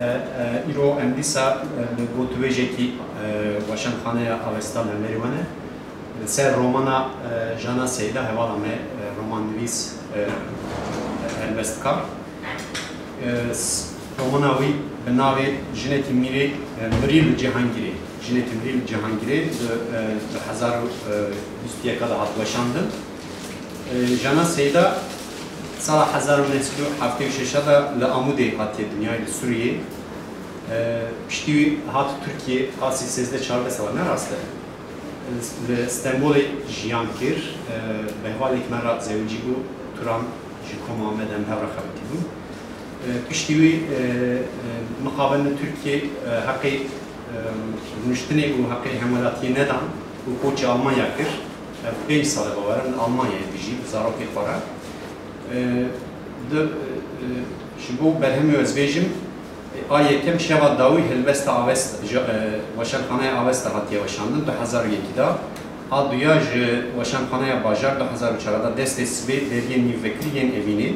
ایرو اندیسا گوتویجی کی واشن خانه آوستان مریونه سر رومانا جانا سیدا هوالا می رومان نویس البستکار رومانا وی بناوی جنتی مریل جهانگیری جنتی مریل جهانگیری 1921 da hat başlandı. Jana Seyda Sala 1976 da Amude hatiye dünyayı Suriye pişti hat Türkiye asi sezde çarda sevanlar aslı. İstanbul'e jiyankir behvalik merat zevcigu Turan jikoma meden havra xabtibu. Pişti mukabele Türkiye hakkı müştene bu hakkı hemalatiye neden bu koç Almanya kır. 5 sale bavarın Almanya'ya bijib zarokê xwara. Ji bo berhemê ezbêjim a yekem şeva dawî helbesta avest weşanxaneya avesta hatiye weşandin 2001 da a duya ji weşanxaneya bajar 2004 da destê sibê deriyê nîvvekirî yên evînê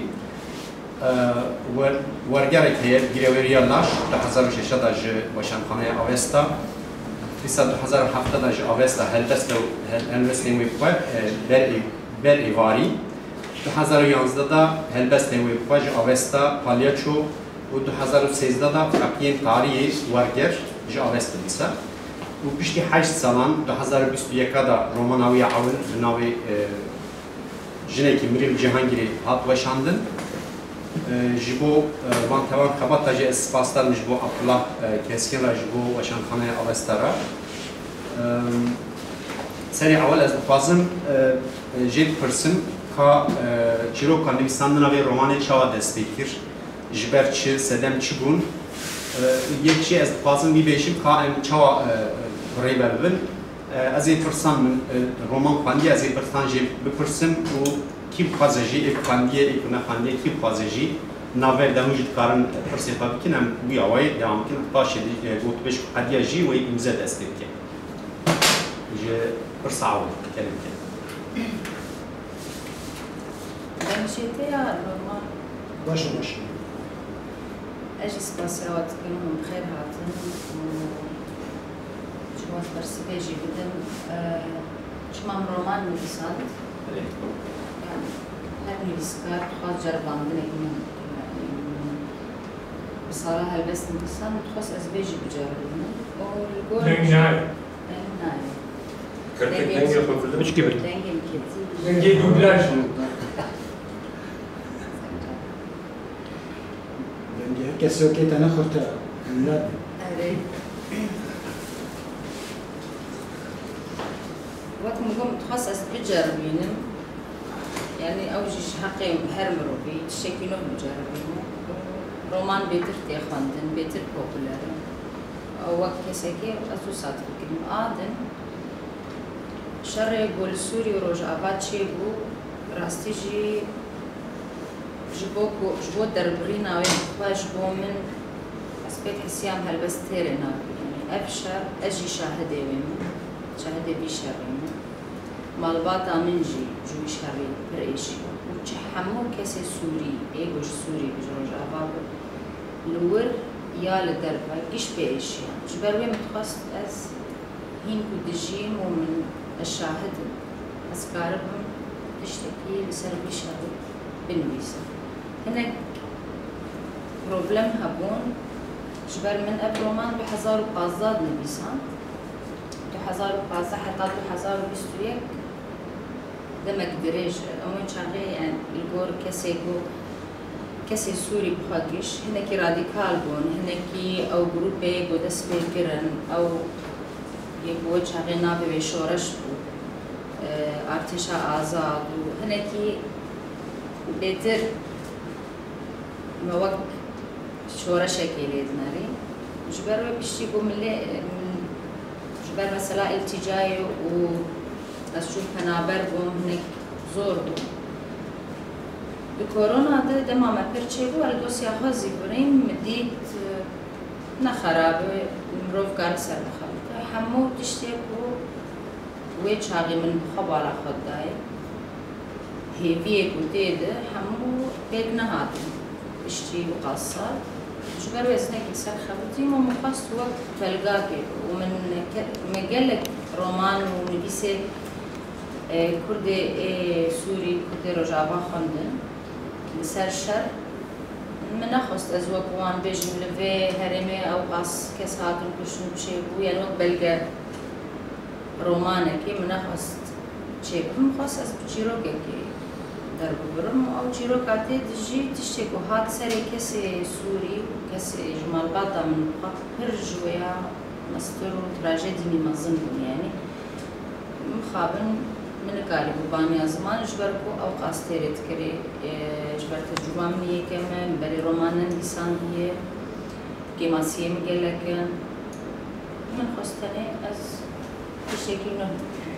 wergerek heye girêweriya laş 2006 da ji weşanxaneya avesta Lisa 2007 da ji avesta helbestên wê ber êvarî 2011 da helbestên wê xwe ji avesta palyaço û 2013 da feqiyên tarihê werger ji avesta dîsa û piştî 8 salan 2021 da romana wî awil bi navê jinekî Mirîl Cihangirî hat weşandin ji bo van tevan xebata jî ez spas darim ji bo Abdullah Keskin re ji bo weşanxaneya avesta re serê awel ez dixwazim jê dipirsim ka çîroka nivîsandina vê romanê çawa dest pê kir ji ber çi sedem çi bûn yek jî ez dixwazim bîbêjim ka em çawa rêve bibin ez ê pirsan min roman xwendiye ez ê pirsan jê bipirsim û kî bixwaze jî ê xwendiye ê ku nexwendiye kî bixwaze jî navber demû jî dikarin pirsê xwe bikin em wî awayê dewam bikin paşê gotûbêj xwediya jî wê îmze dest pê bike ji pirsa awil kelim ke Demşete ya normal. Başa. Eji spasiyat günüm xeyr hatın. Çuvat persibeji bidim. Çmam roman nivîsand. Yani her nivîskar xwaz ceribandin ekmin. Bisala helbest nivîsand xwaz ez bêjî biceribînim. Deng nayê. Deng nayê. Kirpêk dengê xwe bilim. Hiç gibi. Dengê ketî. Dengê dublaj. Herkes yok ki tane kurtar. Evet. وقت مقوم تخصص بجربينم يعني أوجش حقي هر مروبي تشكيلهم بجربينم رومان بيتر تيخواندن بيتر بوبولار أو وقت كسيكي أسوسات بكلم آدن شر يقول سوري وروج آباد شيبو راستيجي جبو دربرينا وين خواج بو من أسبيت حسيام هالبس تيرنا يعني أبشر أجي شاهدي وين شاهدي بيشرين مالباتا منجي جوي شري بريشي وتحمو كسي سوري إيجوش سوري بجروج أباب لور يا لدربا كيش بيشي جبروي متخصص أز هين كودجيم ومن الشاهد أسكاربهم تشتكي لسر بيشري بالنويسة هناك بروبلم هبون جبر من اب رومان 2015 نویسان 2015 حتی 2021 دمك دريج اون چاقي يعني الجور كسي سوري بخاطيش هناك راديكال بون هناك او جروبي بودس بيكرن او يبو چاقي نابي بشورش بو ارتشا آزاد هناك بيتر موقع شورا شكليت ناري جبر بيشتي بملي جبر مثلا التجاي و اشوف كنابر بوم هناك زور بو بكورونا ده ما بيرتشي بو الدوسيا خازي بريم مديت نخراب مروف كار سر بخلط همو تشتي بو وي چاغي من خبالا خداي هيفي بوديده همو بيت نهاتن اشتي وقصات شو قالوا يزنك السر خبرتي ما مخص وقت بلغاكي ومن مجلة رومان ونبيسة كرد سوري كرد رجابا خندن لسر شر من أخص أزواج وان بيجن لفي هرمي أو قاس كسات وكشن بشيء يعني وقت بلغا رومانه كي من أخص شيء مخص أز بتشيروكي در برم او چیرو کاتی دجی تشتی کو هات سری کسی سوری کسی جمال بادا من هر جویا مستر و تراجدی میمازن بون یعنی مخابن من کاری بانی زمان جبر کو او قاستریت کری جبر تجربه منیه کم بری رومانن لیسانیه کماسیه میگلکن من خواستنه از تشتی نه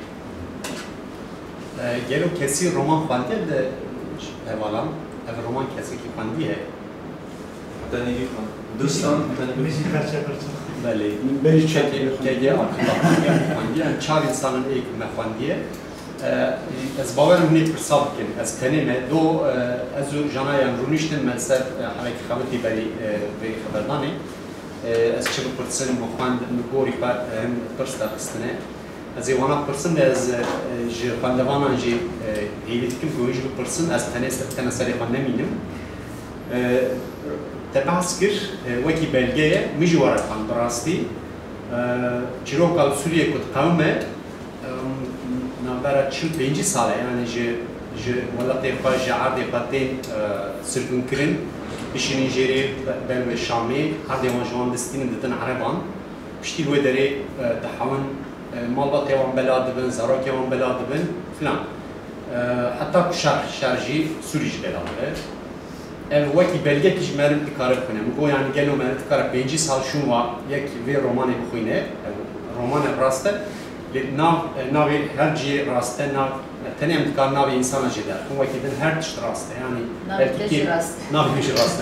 گلو کسی رمان خوانده ده اوالا اول رمان کسی که خوانده حتی نیگی خوان دوستان میشه خرچه بله من بيج که خوانده چهار انسان ایک مخوانده از باورم نی پرساب کن از کنیم دو از جنایان رونیشتن من سر حالا که خبرتی بری خبردانه از چه بپرسن مخواند مگوری هم پرس داخستنه از ایوانا پرسن از خواندوانان جی هیلیت کم گویش بپرسن از تنه سری خوان نمینم تبعث کر وکی بلگه میجواره خوان براستی چیروکال سوریه کد قومه نابرا 45 ساله یعنی جه ولادی خواه جعردی قدین سرگون کرن بشینی جیری بلو شامی هر دیوان جوان دستین دتن عربان پشتی لوی داری تحاون مالبات يوم بلاد بن زراك يوم بلاد بن فلان حتى شرجي سوريج بلاد وقتی بلگه کیش مرد تکارب کنه مگو یعنی گلو مرد تکارب 5 سال شونوا یک وی رومانی بخوینه رومان راسته ناوی هر جی راسته ناو تنیم تکار ناوی انسان جدا اون وقتی دن هر تشت راسته یعنی ناوی میشه راسته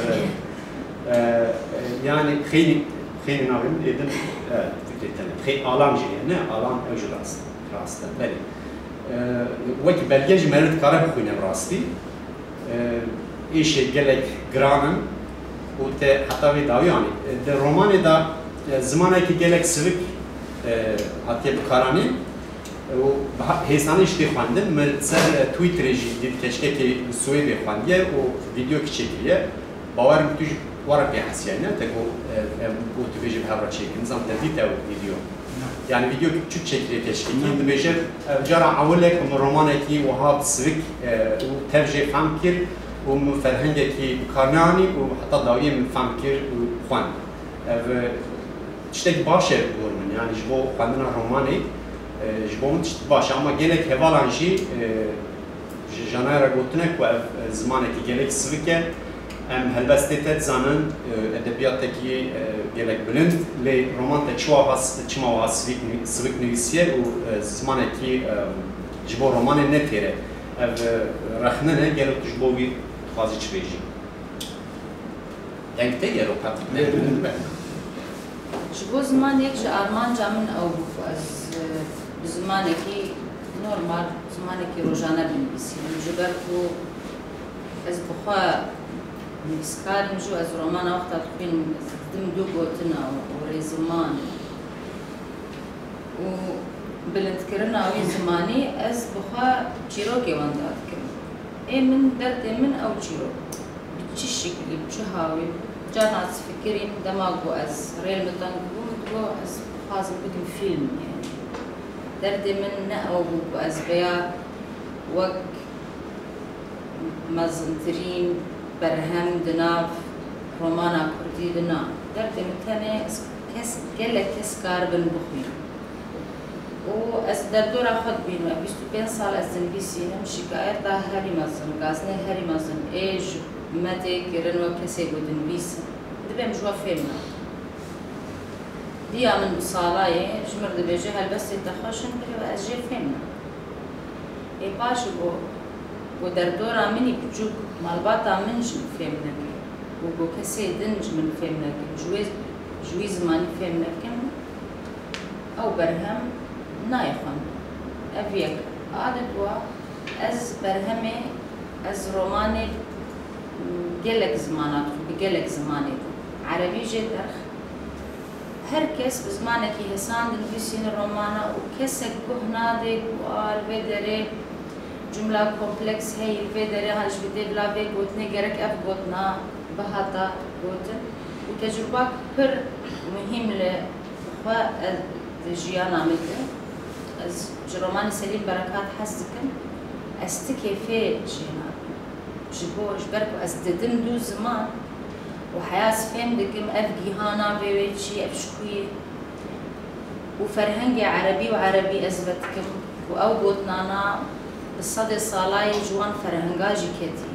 یعنی خیلی ناوی ایدن خیلی آلام جیه نه آلام اوج راسته بله وقتی بلگه جی مرد تکارب بخوینه راستی ایش گلک گرانن و ته حتی وی داویانی در رومان دا زمانی که گلک سوک حتی بکارانی و هستانش دی خواندن مرد سر توییترجی دید کشکی که سویدی خواندیه و ویدیو که چکیه باورم توش وارد بیحسیه نه تکو تو بیجی به هر چیک نظام تدید او ویدیو يعني فيديو شو تشكل كشكي دبيجر جرى أولك من رومانكي وهاب سوك وترجع فهمكر ومفرهنجكي كارناني وحتى داوية من فهمكر وخوان تشتك باشر بقول من يعني جبو خواندنا روماني جبو من تشتك باش أما جالك هفالانجي جانايرا قلتنك وزمانكي جالك سوكه هالبسته تزانن ادبیاتکی گلک بلند لی رومان چما واس سویک نویسیه و زمانی که جبو رومان نتیره رخنه نه گلک جبو وی خازی چه بیجی یعنی تیه رو قطع نه جبو زمان یک جا آرمان جامن او از زمانی که نورمال زمانی که روزانه بنویسیم جبر کو از بخواه مسكال نجو از رومان وقت تكون دم دوغوتنا وريزمان و بلنتكرنا وي زماني از بخا تشيروكي واندات كم اي من درت من او تشيرو بتشي شكل بشهاوي جانا تفكرين دماغو از ريل متنقو متقو از خازم بدم فيلم يعني درت من او از بيا وق مزنترين برهم دناف رومانا كردي دنا درت متنه كس قال كس كاربن بخوي و از در دور خود بینم 25 سال از زنبیسینم شکایت تا هری مزن گازنه هری مزن ایج مته کرن و کسی بودن بیس دبم جوا فیلم دیا من سالای جمر دبیجه هل بس تخشن بلی از جه فیلم ای باش و در دور منی بجوک مالباتا منش فیلم نکی و کسی دنج من فیلم نکی جوی زمانی فیلم نکم او برهم نایخوان افیک عادت و از برهمه از رومانی گلک زمانات بگلک زمانی عربي جدر هركس بزمانك يهسان دنفسين الرومانا وكسك كهنادي وقال بدري جملة كومبلكس هي الفيدري هاش بدي بلا بي قوتني جرك أف قوتنا بهاتا قوتن وتجربة بر مهم لخوا الجيان عملته از جرومان سليم بركات حسكن استكفي جينا جبوش بركو استدم دو زمان وحياس فهم دكم اف جيهانا بيويتشي اف شكوي وفرهنجي عربي وعربي ازبتكم واو قوتنانا بالصدى صالاي جوان فرهنجاجي كتي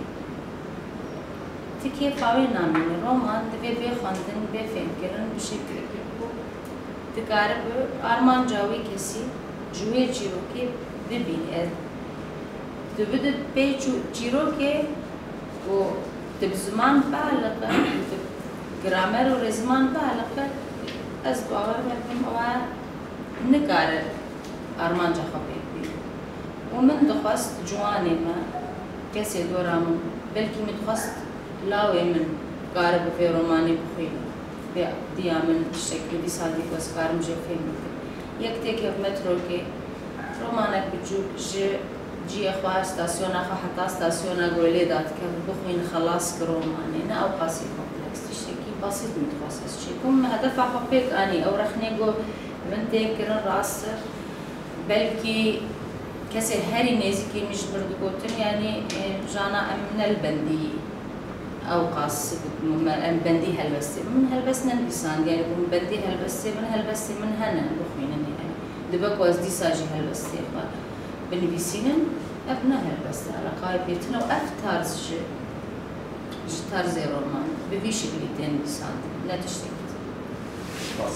تكي فاوي نامين رومان دبي بيخاندن بفهم كرن بشكل تقارب آرمان جاوي كسي جوي جيروكي ببين تبدأ بيجو جيروكي و تبزمان بالغة جرامر ورزمان بالغة أسبوعه بكم أو نقار آرمان جا خبير بي ومن دخست جواني ما كسي دورام بلكي متخست لاوي من قارب في روماني بخيل ديامن الشكل دي صادق واسكار مجفين يكتك مترو كي رومانك بتشوف جي اخوة ستاسيون اخو حتى ستاسيون اقولي دات كم بخوين خلاص كروماني نا او قاسي كومبلكس تشتكي بسيط متخصص شي كم هدف حقيق اني او رخني جو من تكرن راس بلكي كسر هاري نيزكي مش بردقوتن يعني جانا من البندي أو قاس بندي هالبستي من هالبسنا البسان يعني من بندي هالبستي من هالبستي من هنا بخوينا يعني دبك وازدي ساجي هالبستي بنبيسينا أبنا هالبستي على قاي بيتنا وأفتارز جتار زي رومان ببيش بليتين بسان لا تشتكت. بس.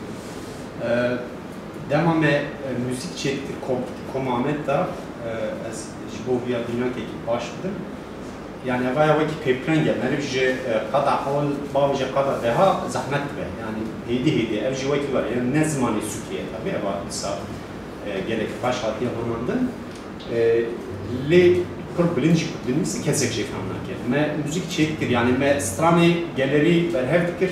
دائما ما موسيقى شيء كومامنت دا از جبوهيا دنيا كي باش بدم يعني أبغى وقت بيبلانجا ما نبجي قطع أول باوجي قطع بها زحمة به يعني هيدي أبجي وقت ولا يعني نزماني سكية تبي أبغى إنسان جالك باش هاتيه هونندن لي كل بلينج بدنيس كسر شيء فهمنا كده ما موسيقى شيء كده يعني ما سترامي جاليري برهف كر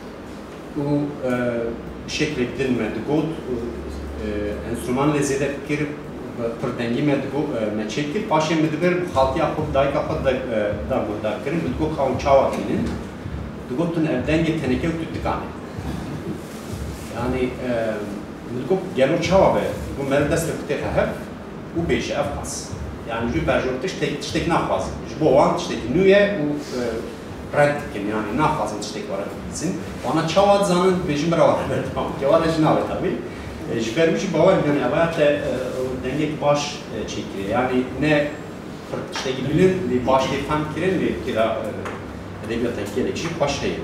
و شكل بدن ما تقول انسترومان اللي زيادة كر پردنگی مدگو مچکی پاشه مدبر خالتیا خود دایکا خود دا کرن مدگو خاون چاوا کنن دگو تون ابدنگی تنکه و تدکانه yani مدگو گلو چاوا به دگو مرد دست کتی خهب و بیشه افقاس yani جو برجورتش تشتک نخواز جو وان تشتک نویه و رد کن yani نخوازن تشتک وارد بیزن وانا چاوا زانن بیشم برای وارد که وارد جنابه tabi جبرمشی باور yani abayat dengek baş çekiyor yani ne işte bilin baş defam kiren ve kira edebiyata gerekçi baş şey.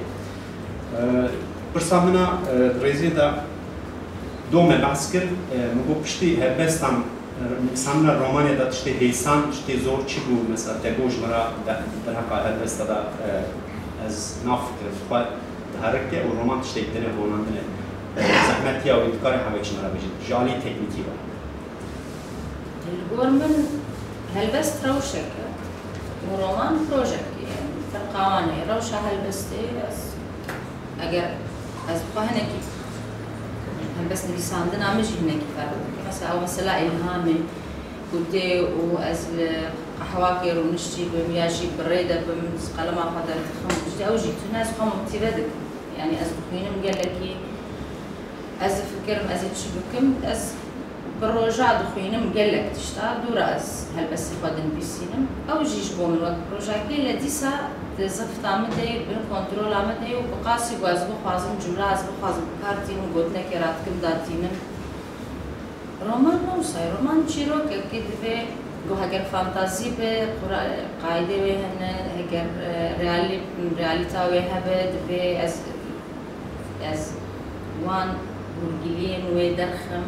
Persamına rezida dome baskır bu pişti hebestan samna Romanya'da işte heysan işte zor çıkıyor mesela tegojlara da haka hebesta da az nafkır fa hareket o roman işte gidene bonandene zahmet ya o itkar havacılara bejid jali tekniki var. الجورمن هلبست روشة ورومان بروجكت يعني فرقانة روشة هلبستي بس أجر از بخواه هناكي هلبست نبيسان دنا مش هناكي فرق مثلا أو مثلا إلهامي كنتي وأز قحواكر ونشتي بمياجي بالريدة بمسقلة ما قدر تخم جدي أو جيت ناس قام تبادك يعني أز بخوينم قال لكي أز فكرم أز تشبكم أز بالرجاء دخوينم قال لك تشتغل دوراز هل بس يخدم بيسينم أو جيش بوم الوقت بروجاكي لديسا تزفت عمتي بالكنترول عمتي وبقاسي وازبو خازم جملة ازبو خازم كارتين وقلتنا كراتكم داتينم رومان نوصي رومان چيرو كي دبي جو هجر فانتازي به قاعدة وهن هجر رياليتا وهبه دبي از وان برجلين ودرخم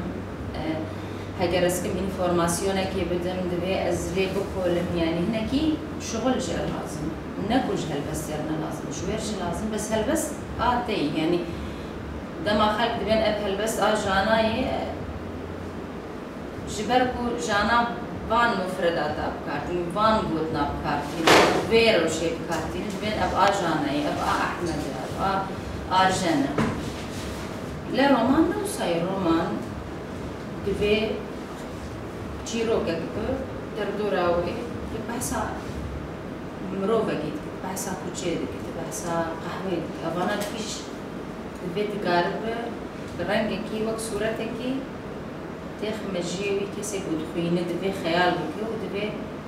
هجر اسكم انفورماسيونه كي بدم دبي ازري بكلم يعني هناكي شغل جا لازم ناكلش هالبس يرنا لازم شويرش لازم بس هالبس تي يعني دما خلق دبين اب هالبس جاناي جبركو جانا وان مفردات بكارتين وان قوتنا بكارتين ويرو شيء بكارتين بين أبقى جاني أبقى أحمد أبقى آرجنة لا رومان نوصي رومان دبي جيرو كبر دردوراوي بحسا مروفة جيت بحسا كوتشيدي بحسا قهوة أبانا فيش دبي تقارب برنجكي وك صورتكي تخ مجيوي كسي بود خوينه دبي خيال بك ودبي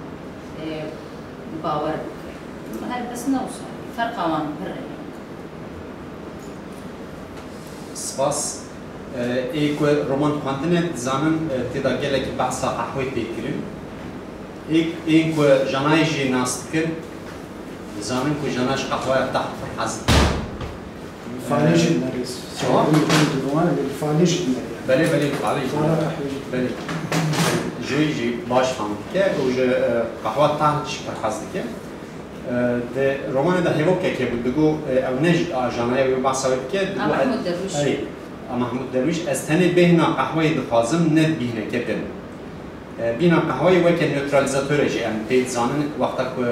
باور بك هل بس نوصل فرق وان برا سپاس ایک رومان خواندن زانن تدا گلک بحثا قهوه بکریم ایک جنای جی ناست کر زانن کو جناش قهوه تحت حزب فالج المريض سواء من الدوام الفالج المريض بله بله جي باش فهم که و ج قهوه تحت شکر حزب که ده رومان ده هیوک که بود بگو او نج جنای و بحثا که محمود درویش محمود درویش از تنه بهنا قهوه دخوازم ند بهنه که بن بنا قهوه وک نوترالیزاتور جی ام پید زانن وقتا که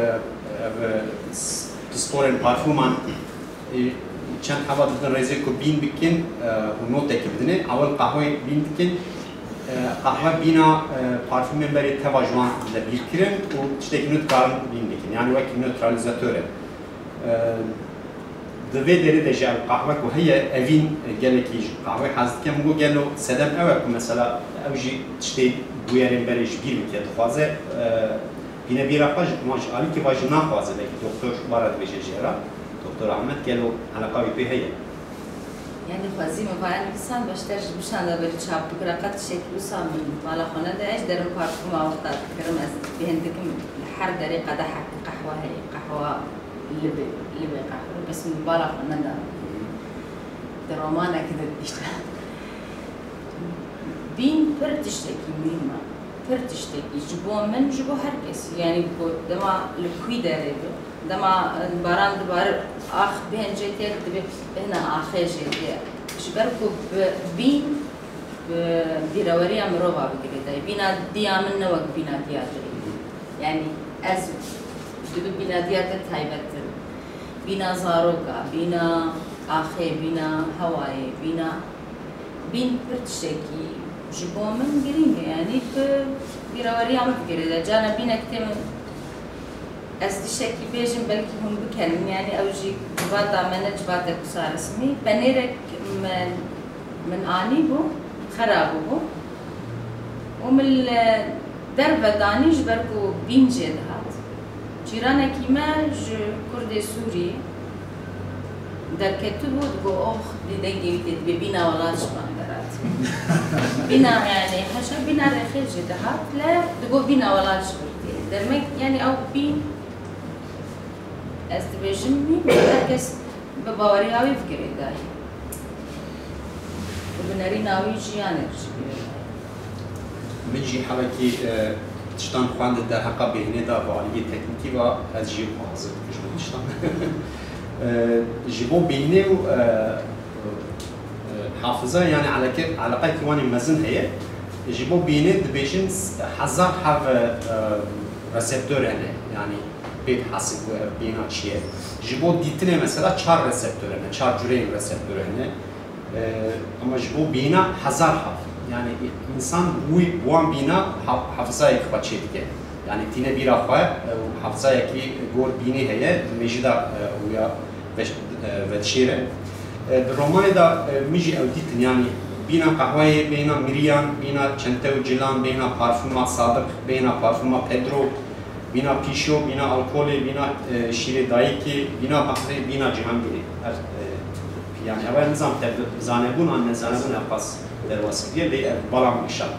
سپورن پارفومان چند حوا بدن رزی کو بین بکن و نوت که بدنه اول قهوه بین بکن قهوه بنا پارفوم بری تواجوان لبیر کرن و چتک نوت کارن بین بکن یعنی وک نوترالیزاتوره دوی داری دجال قهوه که هی اوین گلکیش قهوه حزد کم گو گلو سدم اوه که مثلا اوجی تشتی بویرین بریش بیر میکرد خوازه بینه بیره خواج ماش عالی که واجی نخوازه لیکن دکتر بارد بشه جیرا دکتر احمد گلو علاقه بی هی يعني خوازي مفاعل انسان باشترش بشان ده بری چاپ بکره قد شکل سامین مالا خانه ده ايش درم پارفوم وقتات بکرم از بهندکم هر دری قدح قهوه هي قهوه اللي قهوه بس مبالغ خانه ده درامانه كده بيشتغل بين پرتشتكي مهمه پرتشتكي جبو من جبو هر کس يعني دما لكوي داره دما باران دوبار آخ بهن جيتيك دبي هنا آخر جيتيك شبركو بين بيراوريا مروبا بكريتا بينا ديامن نوك بينا دياتري يعني أزو دبي بينا دياتر تايبت بينا زاروكا بينا آخر بينا هواي بينا بين برتشتكي جبو من جرينجا يعني بيراوريا مبكريتا جانا بينا كتير از دشکی بیشتر بلکه هم بکنیم یعنی اوجی جواد منه جواد کسر اسمی بنیرک من آنی بو خراب بو ومن در ودانیش برکو بینجه دهات جیرانه کیما ج کرد سوری در کتب بود گو آخ دیدگی دید ببینا ولادش باندرات بینا یعنی هشا بینا رخیج دهات لا دگو بینا ولادش بردی در مک یعنی او بین استبيجن مي مركز بباوري هاوي فكري داي وبناري ناوي جيانك من جي حالكي تشتان خواند در حقا بهنه دا بعالی تکنیکی و از جیب حاضر کشم تشتان جيبو بهنه و حافظه يعني على قد كواني مزن هي جيبو بهنه دبيجن حزار حف رسبتور هنا يعني بيت حاسب بينا چیه جبو دیتنه مثلا 4 رسپتوره نه 4 جوره رسپتوره نه اما جبو بينا 1000 حرف يعني انسان وان بينا حافظه یک بچه دیگه يعني تینه بیرا خواه حافظه یکی گور بینی هیه میجدا ویا ودشیره رومان دا میجی او دیتن يعني بينا قهوه بينا مريان بينا چنتو جلان بينا پارفوما صادق بينا پارفوما پدرو بينا بيشو بينا الكول بينا شير دايكي بينا بحري بينا جهانگيري يعني اول نظام زانبون عن زانبون افاس درواسيه لي بالام مشال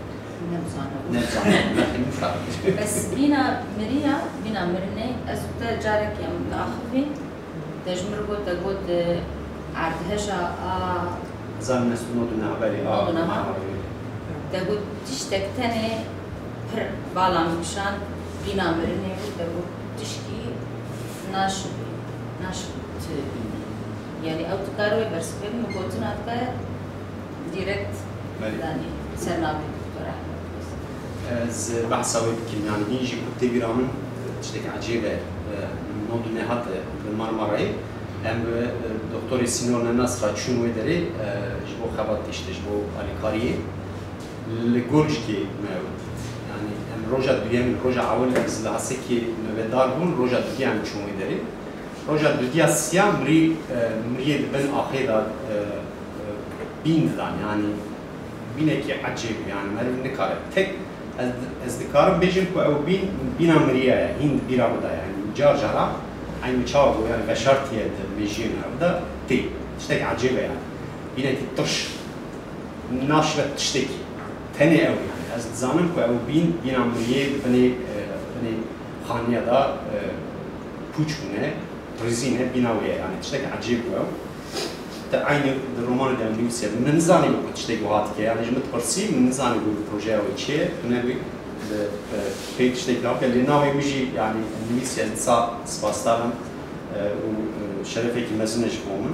نبزانه بس بينا مريا بينا مرني ازوت جارك يم اخفي تجمر قلت قلت عردهجا زان نسنود نعبالي تقول تشتكتني بر بالام مشان بينا مرني وتقول تشكي ناشب تبيني يعني أو تكاروي برسبب مقولتنا أتكا ديركت يعني سرنابي دكتور أحمد از بحث اوی بکیم یعنی اینجی کتی بیرامن تشتک عجیبه نود نهات بالمرمرة ام دكتور سينور الناس راتشون ودري جبو خبط تشتش بو الكاريه لجورجكي يعني ام روجا دويام روجا اول از لاسكي نبدار بون روجا دويام شون ودري روجا دويا سيا مري بن اخيرا بين دان يعني بينك عجيب يعني ما نكار تك از ذكرم بيجن كو او بينا مريا هند بيرا بدا يعني جارجرا عين مشاغو يعني بشرتي بيجين هذا تي تشتكي عجيبه يعني بينك تطش ناشبه تشتكي تاني قوي يعني از زمان كو او بينا مريا بني خانيه دا بوچونه رزينه بيناويه يعني تشتكي عجيب قوي عين الرومان ده أمريكي من نزاني بقول تشتغل وهات كي يعني جمت برسي من نزاني بقول بروجي أو شيء نبي في تشتغل لابد اللي ناوي بيجي يعني أمريكي إنسان سباستان وشرفك مزنج بومن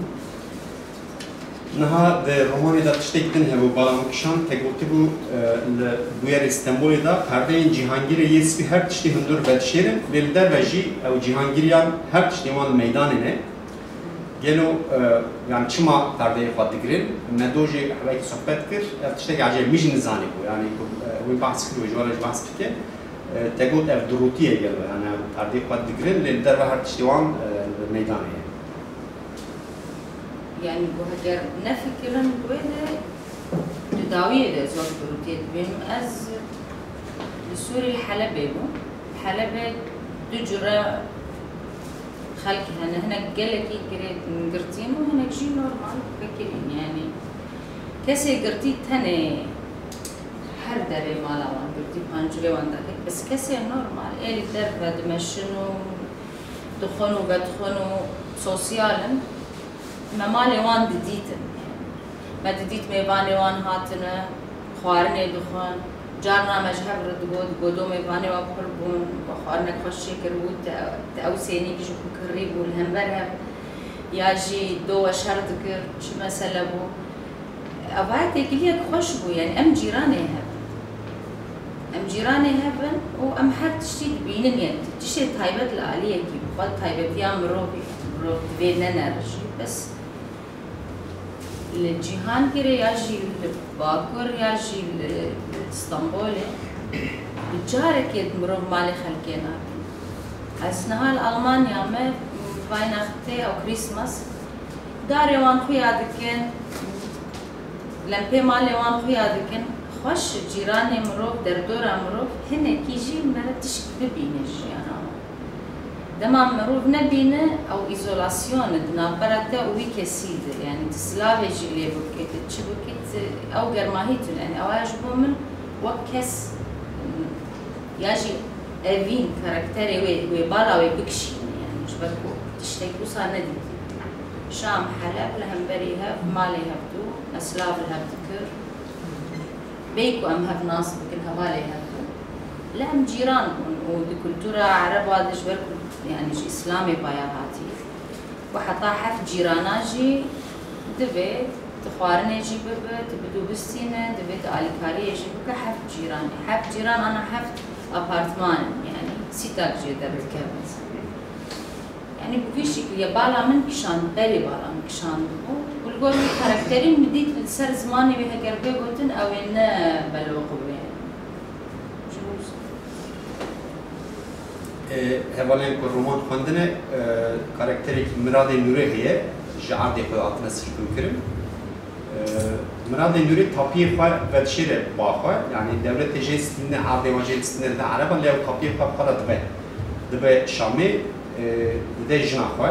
نها الرومان ده تشتغل تنها وبالامكشان تقولتبو البوير اسطنبول ده پردهين جهانگیر يسبي هر تشتغل هندور بدشيرن للدر وجي أو جهانگيريان هر تشتغل ميدانه گلو يعني چما پرده خود دگرین ندوجی حالی صحبت کر افتشته عجیب میش نزانی بو يعني هو بحث کرد و جوالش بحث کرد تقول اف دروتیه گلو يعني پرده خود دگرین لدر و هر تشتوان میدانه يعني بهجر نفكرن بوده تداويه ده زوج دروتيه بين از السوري الحلبي بو حلبة دجرة خلق هنا قالكي قرتين وهنا شيء نورمال فكرين يعني كسي قرتي تاني هر دري مالا وان قرتي بانجري وان داك بس كسي نورمال إيه درب دمشنو دخنو بدخنو سوسيالا ما مالي وان دديتن يعني ما دديت ميباني وان هاتنا خوارني دخان جارنا مجهب رد قدوم يباني وقربون وخارنا خشي كربوت أو سيني بيجو كريب والهمبرها ياجي دو شرط كر شو مثلا بو أبعد يقولي خشبو يعني أم جيراني هبن وأم حد تشتي بينن يعني تشتي تايبت العالية كي بخد تايبت يا مروبي تبيننا نرجي بس الجيهان كري ياجي باكر ياجي اسطنبول الجارك يدمرون مالي خلقينا أثناء الألمانيا ما فاينختي أو كريسماس داري وان خويا دكين لمبي مالي وان خويا دكين خوش جيراني مروف دردورا مروف هنا كيجي مرة تشك ببينش يعني دما مروف نبينه أو إيزولاسيون دنابرته وي كسيد يعني تسلاوي جيلي بوكيت تشبكيت أو جرماهيتون يعني أو يجبو من وكس يجي أفين كاركتري ويبالا ويبكشين يعني شبكو تشتكو صار ندي شام حلب لهمبري هف مالي هفتو أسلاف الهفتكر بيكو أم هف ناس بكن هوالي هفتو لهم جيران ودي كولتورا عرب وادش بركو يعني جي إسلامي باياهاتي وحطا حف جيراناجي دبي تخوارني جي ببا تبدو بستينة دبي تاليكاري جي بكا حف جيراني حف جيران أنا حف أبارتمان يعني سيتاك جي درب كابت يعني بكي شكل يبالا من كشان بالي بالا من كشان دبو والقول كاركترين مديت لسر زماني بها قربي قلتن أو إنا بلوقو يعني جوز هوالين كرومان خواندنه كاركتري مراد نوره هي جعادي خواهاتنا سرکو کرم مراد نوره تابیه خواه ودشیره باخواه يعني دولت جيستنه عادي وجيستنه ده عربا لو تابیه خواه بخلا دبه شامي ده جنا خواه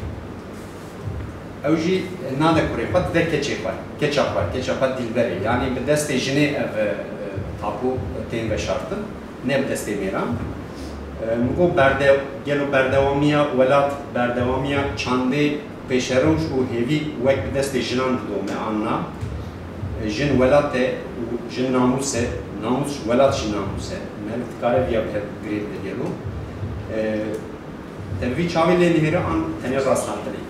اوجي ناده كوري خواه ده كچه خواه دلبري يعني بدست جنه تابو تين بشارتن نه بدست میرم مگو بردوامیا ولات بردوامیا چنده پیشروش و هیوی وقت دست جنان دومه آنها جن ولاته جن ناموس ولات جن ناموسه من کاره بیا به گرید دیلو تبی چاوی لینیره آن تنیز راستان تلی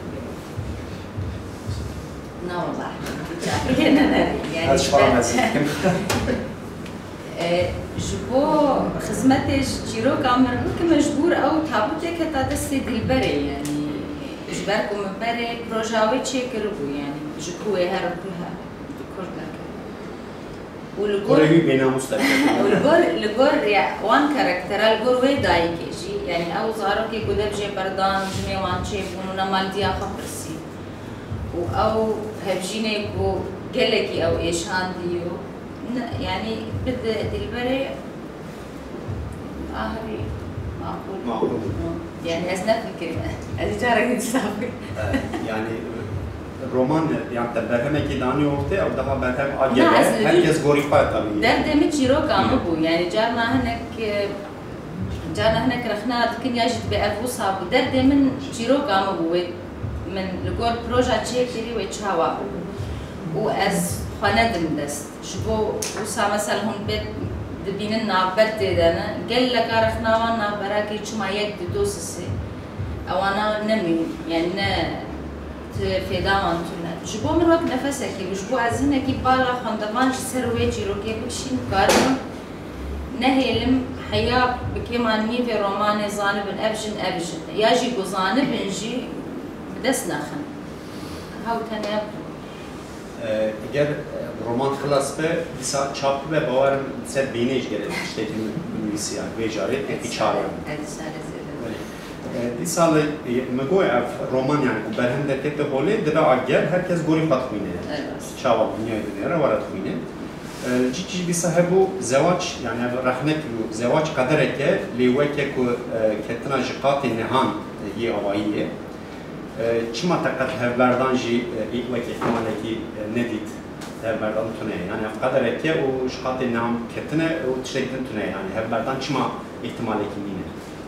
نه والله چاوی نه هذا شفاء مزيد جبو خدمتش جيرو كامرو كمجبور أو تابوتك حتى دستي دلبري يعني جبركم من بري بروجاوي تشيكربو يعني جبوه هربوها بكردك كوريجي بينا مستقبل والجور يا وان كاركتر الجور وي دايكيجي يعني أو زارو كي كده بجي بردان جميع وان شيفون ونمال ديا خبرسي أو هبجيني كو قلكي أو إيش هانديو يعني بده دلبري آخري معقول يعني أزنف الكلمة أزجارك تسافر يعني الرومان يعني تبرهم كي داني وقته أو ده برهم أجيال هركز غوري قاعد طبيعي در دمت جيرو كامبو يعني جارنا هناك رخنا كن يجد بألفو صابو در دمن جيرو كامبو من الجور بروجا تشيكري ويتشاوا وأز خندم دست شبو وسا مثلا هون بيت دبين نابرت دنا قال لك رخنا وانا براكي شما يك دوسسي او انا نمي يعني في داون تنا شبو من وقت نفسك وشبو عزنا كي بالا خندوان سروي جيروكي بشين كارم نهيلم حياه بكيماني في روماني زانب ابجن ياجي بزانب انجي بدسنا خن هاو تناب اگر roman خلاص به دیسا چاپ به باورم سر بینیش گرفت شتیت نویسیان ویجاری اکیچاری. دیسا مگوی اف roman yani bu berhem derkette holi deva ager herkes gori fatmine. Çava dünyayı dünyara varat khine. Cici دیسا hebu zevaç yani rahnek bu zevaç kadar eke liweke ku ketna jiqat nehan yi avaiye. Çima takat hevlerdan ji liweke kemaleki nedit هبردان تونه يعني قدر که و شقات نام کتنه و تشکن تونه يعني هبردان چما احتمالی کمینه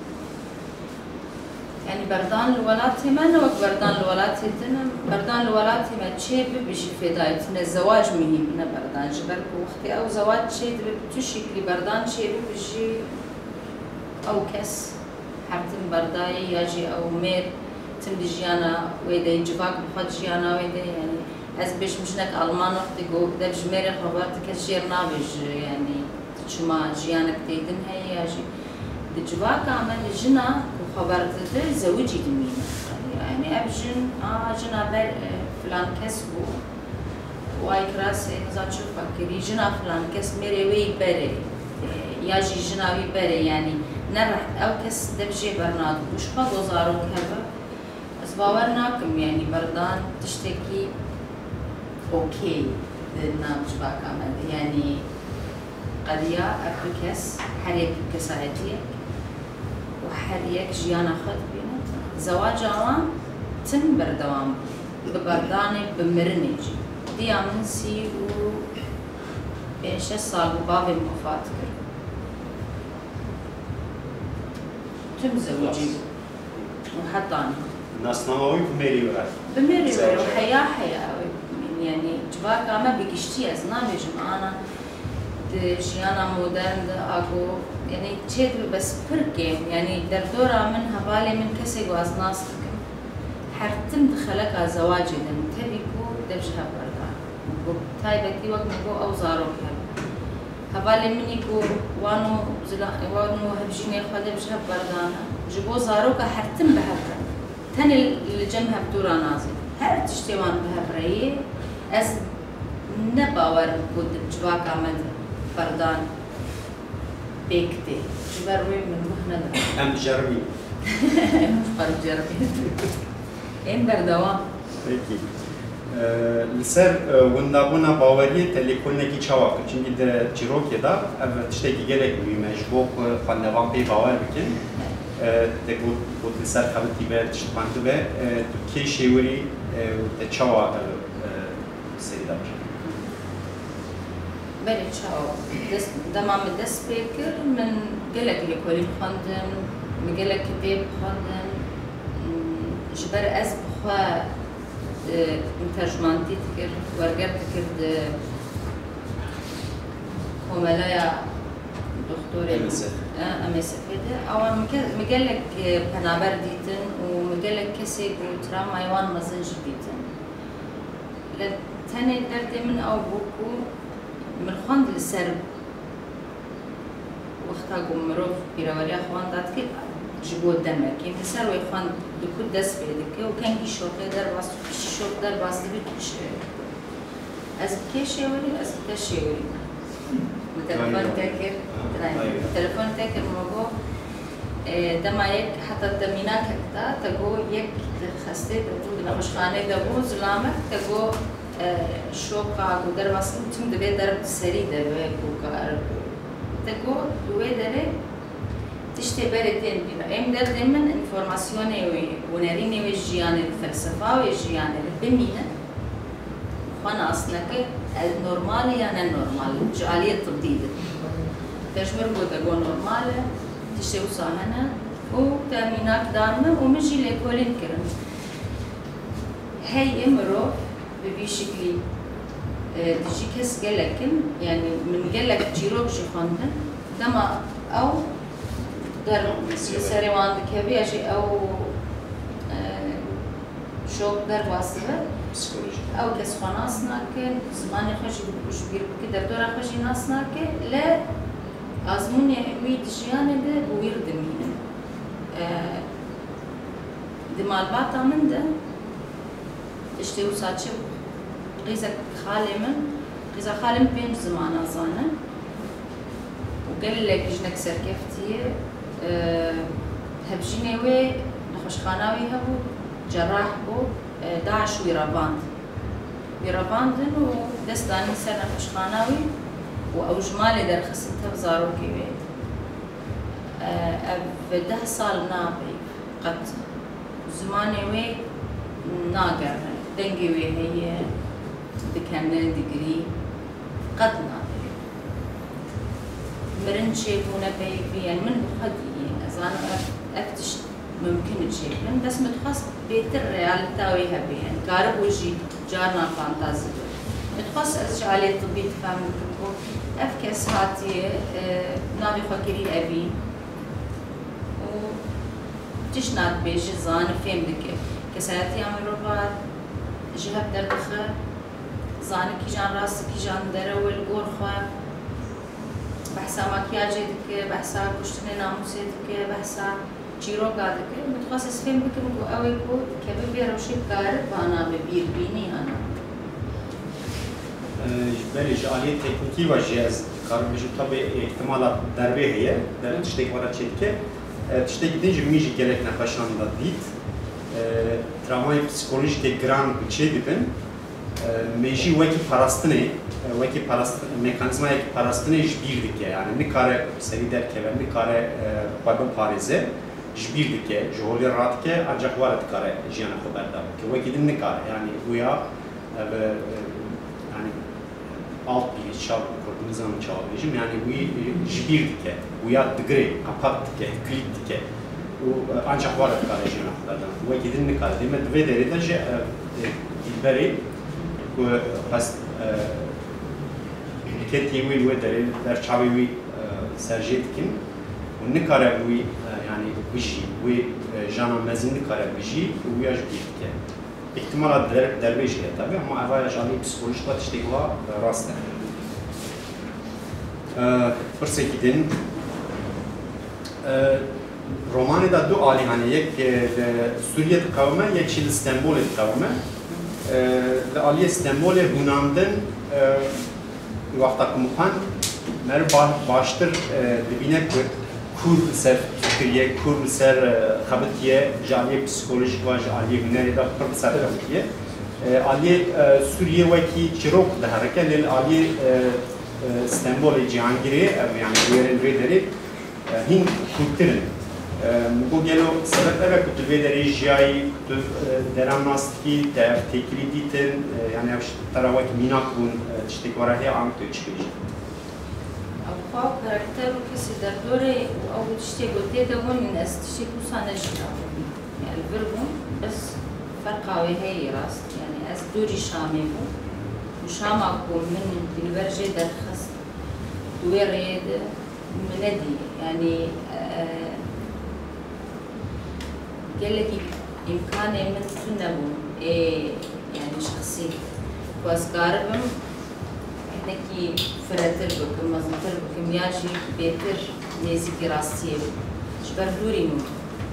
يعني بردان الولات ما نوك بردان الولات تنا بردان الولات ما تشيب بيجي في دايتنا الزواج مهم من بردان جبرك وقتي او زواج شيء بتشكل بردان شيء بيجي او كس حرتم برداي يجي او مير تمدجيانا ويدا يجباك بخد جيانا ويدا يعني از بیش مشنک آلمان وقتی گو دب جمعه خبرت که شیر نابیج يعني شما جیانک تیدن هی یاجی دجوا کامل جنا خبرت ده زوجی دمینه يعني ابجن جنا بر فلان کس بو وای کراسه نزاد شو فکری جنا فلان کس میره وی بره یاجی جنا وی بره يعني نرح او کس دبجی برناد وش با گزارو کبا از باور ناکم يعني بردان تشتكي اوكي النام جباك عمل يعني قضية أكركس حريك كساعتي وحريك جيانا خد بينا زواج عوام تم بردوام ببرداني بمرنجي دي عمل سي و بين 6 سال وبابي مفات كر تم زوجي وحطاني الناس ناوي بميري ورا بميري ورا وحياة يعني جباك ما بيجي أزنا بيجي معنا جيانا مودرن أكو يعني تشيد بس فرقين يعني دردورة من هبالي من كسي وأزناس حرتم دخلك زواجي دم تبيكو دبجها بردان تايبتي وقت نقول أو زاروك هبالي منيكو وانو هبجيني خد دبجها بردان جبو زاروك حرتم بهبرة تاني الجمها بدورة نازل هر تشتوان بهبرية از نباور بود جواك عمل بردان بيكتي جبروي من مهنا ام جربي فرق جربي این بردوام peki لسر وندابونا باوریه تلکونکی چاواک çünkü de Çirokya'da evet işteki gerek bir mecbur fanlavan bir باور بکن de bu لسر خالتی به تشتمانده به Türkiye şehri de çava سيدة بله چاو دمام دست بکر من گلک لکولی خواندن مگلک کتاب خواندن جبر از بخوا ترجمانتی تکر ورگر تکرد کوملایا دكتور MSF ده او مجلك بنابر ديتن ومجلك كسي ترام ايوان مزنج ديتن لتاني درد من او بوكو من خند السرب وقتا قمرو بيروريا خوان داتك جبو دمك يعني سر ويخوان دكود دس بيدك وكان يشوف در باس يشوف در باس بيتش از كيشي ولي از كيشي ولي التلفون تاكر التلفون تاكر موجو دما يك حتى دميناك كتا تقو يك خستي تقول نخشخانه دبو زلامك تقو شوقا ودر باس تم دبي در سري دبي كوكار تقو دوي دره تشتي بريتين بينا ام در دمن انفورماسيون ونريني وجيان الفلسفه وجيان بمينا وانا اصلا النورمال يعني النورمال جعليه تبديد تشمر بودا نورمال تشتي وصاهنا وتامينات دارنا ومجي لكولين كرم هي امرو بشكل تجي كس قالكن يعني من قالك جيروب شي خاندن دما او در سريوان كبي اشي او شوق در واسطه او كس خناسنا كن زماني خوش بوش بير كده دور خوش ناسنا كه لا ازمون ويد جيان ده ويرد مين دمال باتا من ده اشتي وساتش غيزة خالم بين زمان أظن وقال لك جنك سركفتي هبجيني وي نخش خاناوي هبو جراح بو داعش ويراباندن ودستاني سر نخش خاناوي وأوجمالي در خسنتها بزاروكي وي بده صال نابي قد زماني وي ناقر دنقي وي هي دكانة دقري قد ناقر مرن شيبونا بيبي يعني من بخدي أزان أفتش ممكن تشيبن بس متخص بيتر ريالتاوي هبي يعني قارب وجي جارنا فانتازي متخص أشعالية طبية تفهم لكم أفكس هاتي نابي فكري أبي وتشنات بيجي زان فهم دكي كساتي عملوا بعد جهب دردخه زاني كي جان راسي كي جان درو الغرفة بحثا مكياجي دكي بحثا كشتني ناموسي دكي بحثا جيروغا دكي متخصص فهم دكي مكو اوي كو كبير بيروشي بقارب وانا ببير بيني انا بله جعالية تكنيكي و جهاز كار بيجي طبعا احتمالات دربه هي در تشتك ورا تشتكي تشتكي دينج ميجي جلك نخشان داديت ترامای پسیکولوژیک گران بچه دیدن میشی وکی پاراستنه مکانیزمای پاراستنه جبیر دیگه یعنی نکاره سری در که و نکاره قابل پاریزه جبیر دیگه جهولی رات که ancak وارد کاره جیان خبر داره که وکی دن نکاره یعنی ویا yani alt bir çal koordinizm çağırıcım yani bu jibir diye ویا دگری kapak diye klik diye ancak var kardeşim aktardan. Bu gidin ne kadar demet ve derede je iberi bu pas ketiwi ve derede der çabiwi serjetkin bu ne kadar bu yani biji bu jana mezinli kadar biji bu yaş birlikte. İhtimal derbeş ya tabii ama evvel jani psikolojik işte var rastlar. Persekidin romanı da du ali hani yek Suriye kavme yek şil İstanbul kavme ali İstanbul bunamdan vakta kumukan mer baştır dibine kur ser fikriye kur ser xabtiye jali psikolojik ve jali hüneri da kur ser xabtiye ali Suriye vaki çirok da hareket ali İstanbul Cihangir'i yani diğer ülkeleri hin kültürün bu gelo sebepler kültürleri jiyai deramnastki tekliditin yani taravak minak bun işte korahe amto çıkıyor. Apa karakter kesi derdore او işte gote de bunun işte kusana jina yani verbun bas farqa ve hey rast yani az duri şami bu وشام أكون من البرجة درخص وريد مندي يعني قال لك إمكان من تنبون يعني شخصي بس قاربهم هناكي فراتر بكم مزنتر بكم ياجي بيتر نزیکی راستیه جبر دوری نو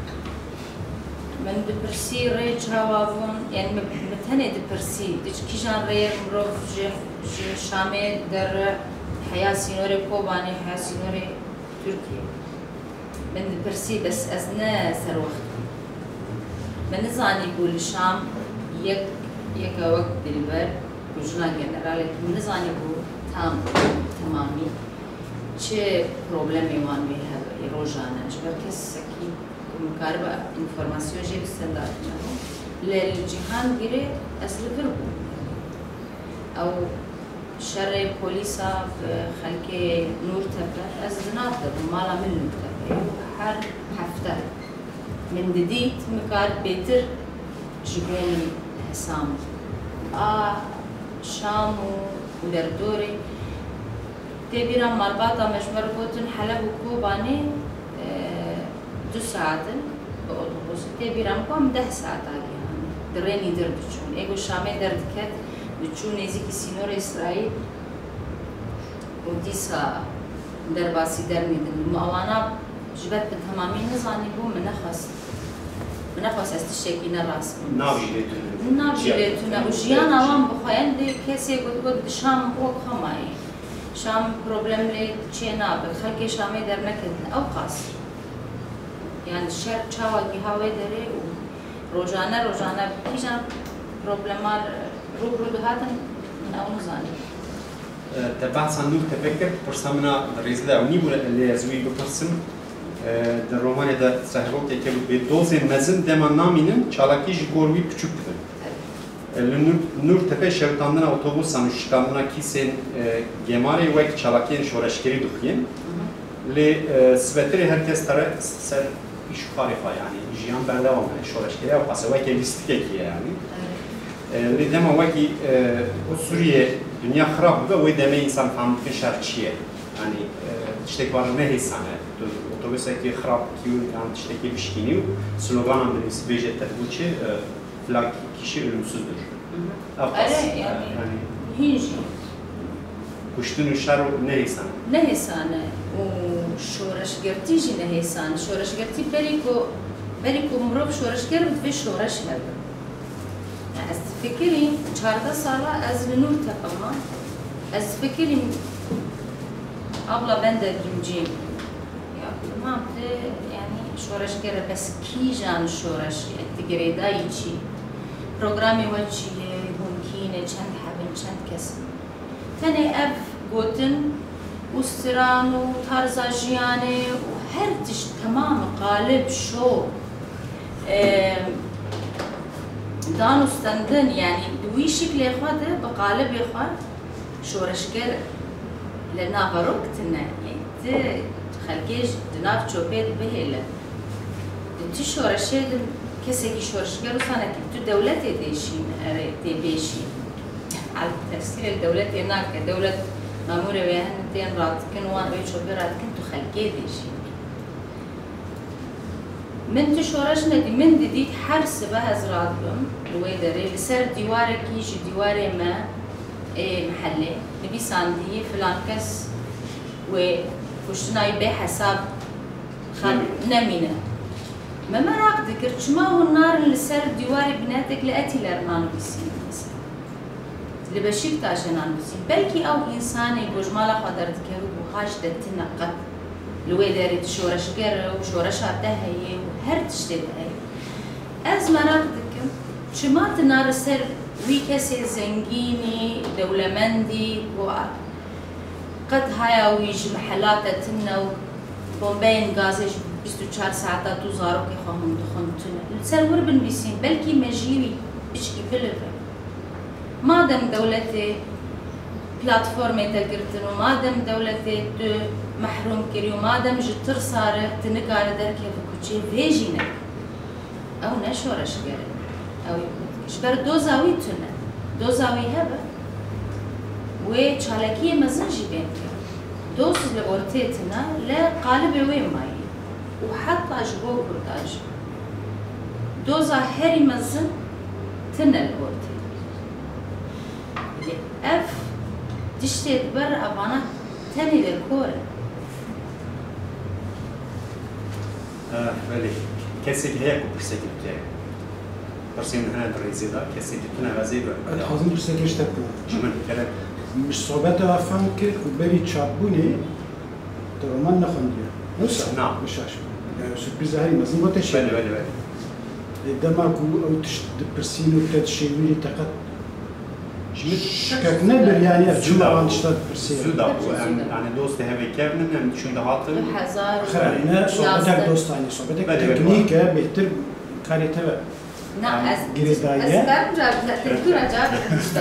من دپرسی ری چاوابون یعنی متنه دپرسی دیچ کیجان ری مروف شامه در حیا سینور کوبانی حیا سینور ترکیه من دپرسی بس از نه سر وقت من نزانی بول شام یک وقت دلبر وجنا جنرالی من نزانی بول تمامی چه پروبلمی وان به روزانه جبر کسی که مكاربة انفورماسيون جيب ستاندارد للجهان غيري اصل فرقو او شر بوليسا خلكي نور تبع از ناطر مالا من تبع هر هفته من جديد مكار بيتر جبران حسام شامو ودردوري تبيرا مرباطة مجمر بوتن حلب وكوباني 2 ساعات بأوتوبوس تبيرام كم 10 ساعات عليها دريني درد تشون إيجو شامي درد كات بتشون إزيك سينور إسرائيل وديسا درباسي درني دل مأوانا جبت بتمامين نزاني بو من نخص استشكي نراس ناوجيلتنا وجيانا وام بخوين دي كسي قد شام وق خماي شام بروبلم لي تشينا بخلكي شامي در نكد أو قاصر يعني الشهر تشاوى هاوي داري وروجانا كيجان بروبلمار روبرو دهاتن من أو نزاني. تبع صندوق تفكر برسمنا الرئيسة ونيبو اللي زوي بقسم در رومانيا در صاحبوك تكلم بدوز مزن دمان نامينن چالاكي جوروي küçük dedim. Nur tepe şevtandına otobüs sanıştandına kisen gemare ve çalakiyen şoreşkeri duhyen. Le svetri herkes tara ser iş farifa yani jiyan bende var şoreşkeri ve pasava ki listik yani. Le dema ve ki o Suriye dünya xarab ve deme insan famdaki şartçiye yani işte var ne hesane otobüse ki xarab ki yani işte ki bişkiniyor sloganım birisi bejet terbuçi flak kişi ölümsüzdür. أري يعني هيجي كشتون الشر نهيسان نهيسان وشورش قرتيجي نهيسان شورش قرتي بريكو مروب شورش قرب في شورش هذا يعني أستفكري شاردا صالة از نور تقما أستفكري أبلا بندر جمجيم ما بده يعني شورش قرب بس كي جان شورش تقري دايتشي برنامج وجهي ممكنة چند حبن چند کسی. تنه اف گوتن وستران و طرز جیانه و هر تش تمام قالب شو دانستندن يعني دوي شكل خواده بقالب خواد شورشگر لنا بروكتنا يعني خلقيش دناف چوبيد بهيله دي شورشيد کسی که شورشگر و سانه که تو دولت دیشین بیشین على تفسير الدولة هناك دولة مامورة وياهن تين رات كن وان بيت شو برات كنتو خلقي ديشين من تشورش ندي من ديت حرس بهز راتبم الويدري لسر ديوارك يجي ديواري ما محلي نبي ساندي فلان كس وشناي بحساب خل نمينه ما راق ذكرت ما هو النار اللي سر ديواري بناتك لأتي لرمان بيسين مثلا اللي بشيك تاجنان بيسين بلكي أو إنسان يقول مالا قدر ذكره وخاش دتنا قد لوي داري تشورش كره وشورش عتهي وهر تشتد هاي از ما راق ذكر شمات النار سر ويكسي زنجيني دولمندي قد هاي ويج محلاتنا وبومبين غازج 24 ساعة توزارو كي خواهم دخنتنا السرور بنبيسين بلكي مجيوي بشكي فلفل ما دام دولتي بلاتفورمي تلقرتن وما دام دولتي محروم كريو ما دام جتر صار تنقار در كيف كوتشي فيجينا او نشورش قرن او شبر دوزاوي تنا دوزاوي هبا وچالكية مزنجي بين دوز لأورتيتنا لا قالب وين ماي وحتى أجبوه كرداج دوزا هري مزن تنا الأورتي اف تشتيت بر أبانا تاني للكورة ولی کسی که هیچ پرسه که پرسیم هنر دریزی دا کسی که تنها وزیر أنا حاضر برسكش تبنا جمن کره مش صعوبات أفهم كده وبري تشابوني ترومان نخنديا نوسا نعم. مش عشان سوربريز هاي مثلا ما تشي ولی دماغو أو برسينو تدشيني تقط شكك نبر يعني أرجو عن تشتاد برسين زودا يعني دوست همی کردن هم چون دهاتن 1000 خلينا صعوبتك دوستاني صعوبتك تكنيكا بهتر كاري تبع نه از گریداییه؟ دكتور جاب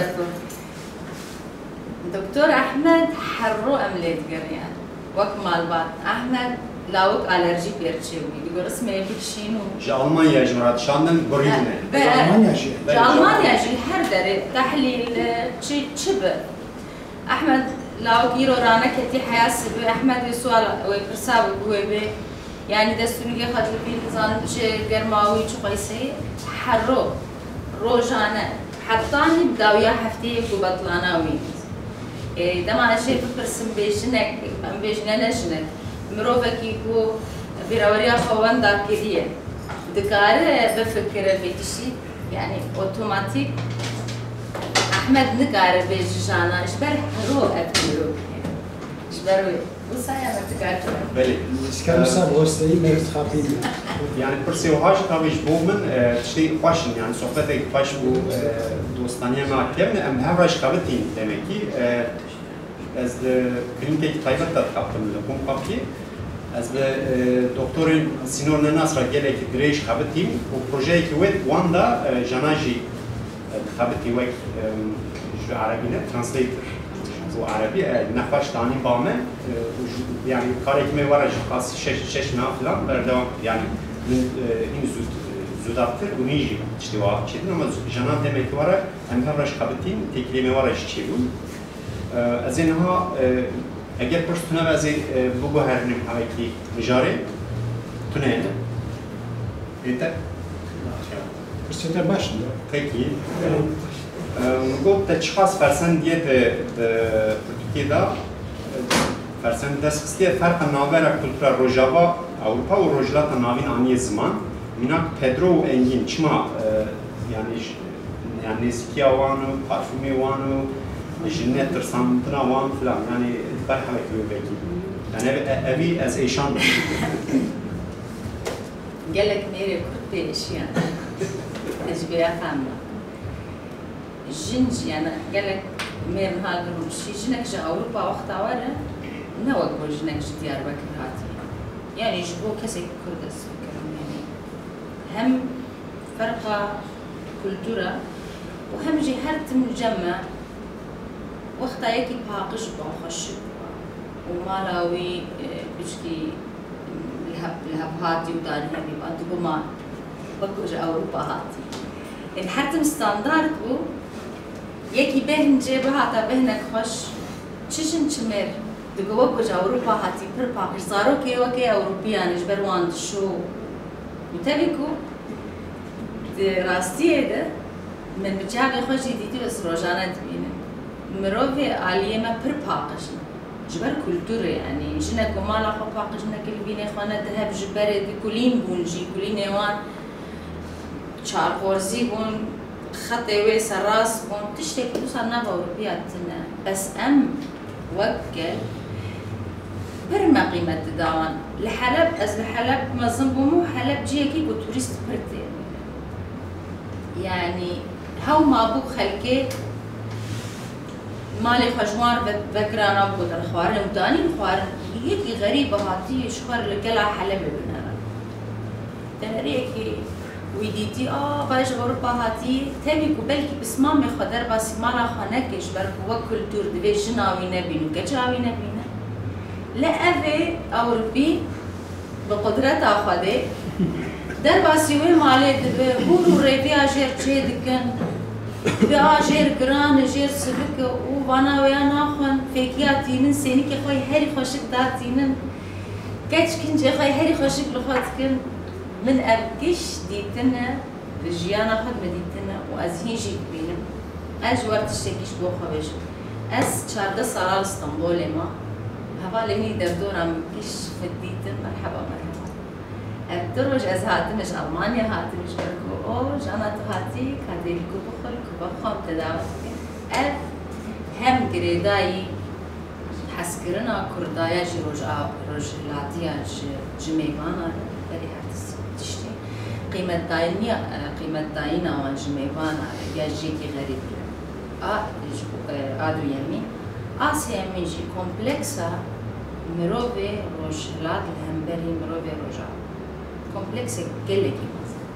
دكتور احمد حرو عمليت قريان وقت مال بعد احمد لاوك الرجي بيرتشيوي يقول اسمه بكشينو جا ألمانيا جمرات شاندن بريدنا ألمانيا شيء ألمانيا جي هر داري تحليل شبه احمد لاوك يرو رانا كتي حياسب احمد يسوال ويبرساب ويبي يعني دستوني خاطر في نظام شيء قرماوي شو قيسي حرو روجانا حطاني بداويا حفتي وبطلاناوي دما شيء ببرسم بيجنك بيجنا نجنك مروفكي كو بيراوريا خوان داكيديه دكاره بفكر بيتشي يعني اوتوماتيك احمد نكاره بيجانا اشبر حرو ابيرو اشبر وصايا ما تكاتو بله بس كان صار وستي ما يتخافين يعني برسي وهاش تابش بومن شيء فاشن يعني صحبتك فاش بو دوستانيا مع كم ام هاش كابتين دمكي از كلينيك طيبه تتقبل لكم قبلي از دكتور سينور ناصر جالك دريش خابتين وبروجي كويت واندا جناجي خابتي وك عربي ترانسليتر وعربي نفاش تاني بامه يعني كارك ما ورا خاص شش نافلا بردام يعني من این زودتر و نیجی اشتباه چیدن اما جناب دمک ورا امروز خابتین تکلیه ورش چیدون از اینها اگر پرستونه بعضی بگو هر نیم حالی مجاری تونه ایتا بس هذا باش خیلی گفت تشخاص فرسندیه ترکیه دا فرسند دستخستیه فرق نابرا کلتور روجاوا اوروپا و روجلات ناوین آنی زمان مینا پدرو و انگین چما يعني سكيا وانو بارفومي وانو جنات ترسمتنا وان فلان يعني برحة بكي يعني أبي از إيشان قال لك ميري كنت بيشيان تجبيا خامة جنج يعني قال لك مير نهار شي جنك جا أوروبا وقتها ورا نوق جنك ديار بكر هاتي يعني جبو كسي كردس يعني هم فرقة كولتورا وهم جي هرت مجمع وقتها يكي باقش باخش ومالاوي بشكي لهب هاتي وداري هبي بانتو بما بكوج أوروبا هاتي إن حتى مستاندارد بو يكي بهن جيبه هاتا بهنك خوش تشجن تشمر دقوا بكوج أوروبا هاتي بر باقش صاروا كي وكي أوروبيان إجبر واند شو وتبيكو راستي هذا من بجاغي خوش يديتي بس روجانا تبينه مروفي عالية ما بر باقش جبر كولتورة يعني جنك ومالا خو باقش جنك البينة خوانا ذهب جبر كلين بونجي كلين نيوان شعر خورزي بون خطي ويس الراس بون تشتي كلو صارنا بأوروبياتنا بس وكل برما قيمة داوان لحلب از لحلب مظن بمو حلب جيكي بتوريست برتي يعني هاو ما بو خلكي مالي خجوان بكرانا بود الخوارن وداني الخوارن يكي غريبة هاتي شخور لقلا حلب بنها تنريكي ويديتي باش أوروبا هاتي تبيكو بلكي بسمامي خدر بس مالا خانكش بركو وكولتور دبي جناوي نبينو كجاوي نبينو لا أبي أوروبي بقدرتها خدي درباسي وين مالي دبي هورو ريبي أجير تشيدكن دبي أجير جران أجير سبك وأنا ويانا خن فيكياتينن سيني كخوي هري خوشك داتينن كاتش كنجي خوي هري خوشك لخواتكن من أبكش ديتنا رجيانا خد مديتنا وأزهيجي بينم أجوار تشتكيش بو خوش أس شارده صار اسطنبول ما هفالي مي دردورا مكش فديتن مرحبا مرحبا افتروش از هاتمش آلمانیا هاتمش برکو او جانا تو هاتی کادیل کو بخور کو بخوام تداوت کن اف هم گریدای حسکرنا کردایا جی روجلاتیا جمیوانا بری هاتس تشتی قیمت داینا و جمیوانا یا جیکی غریب آدو یمی آسیا میجی کمپلکسا مروبه روجلات الهمبری مروبه روجا كومبلكس جلكي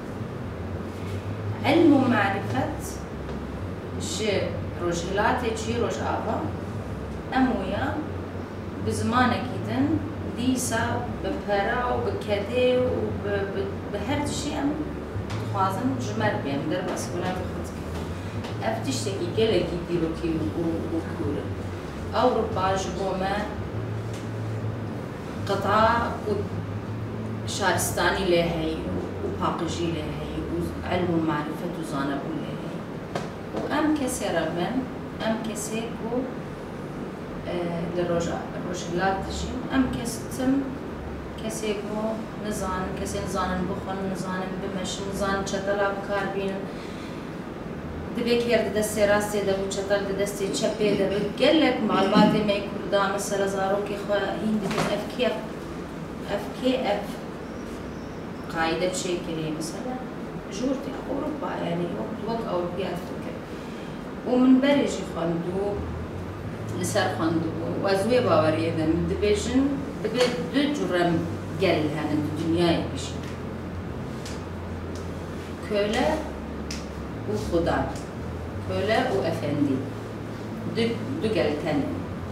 علم ومعرفة ش رجلاتي شي رج آبا أمويا بزمانك إذن ديسا ببرا وبكده وبهر شيء أم خوازن جمر بيم در بس ولا بخطك أفتشتكي جلكي ديروكي وكورة أوروبا جبوما قطع شارستاني لهي وباقجي لهي وعلم ومعرفة وزانب لهي وأم كسي ربن أم كسي كو للرجلات تجين أم كستم كسي كو نزان كسي نزان بخن نزان بمش نزان شتلا بكار بين دبيك يرد دستي راسي دبو شتل دستي تشبي دبي قلك معلوماتي ما يكون دا مثلا زاروكي خوا هندي اف كي اف قاعدة بشيء كريم مثلا جورتي أوروبا يعني وقت أوروبيات فكر ومن بريجي خندو لسر خندو وزوي باوري إذا من دبيجن دو جرم قل هذا الدنيا بشي köle وخدام köle وأفندي دو قلتين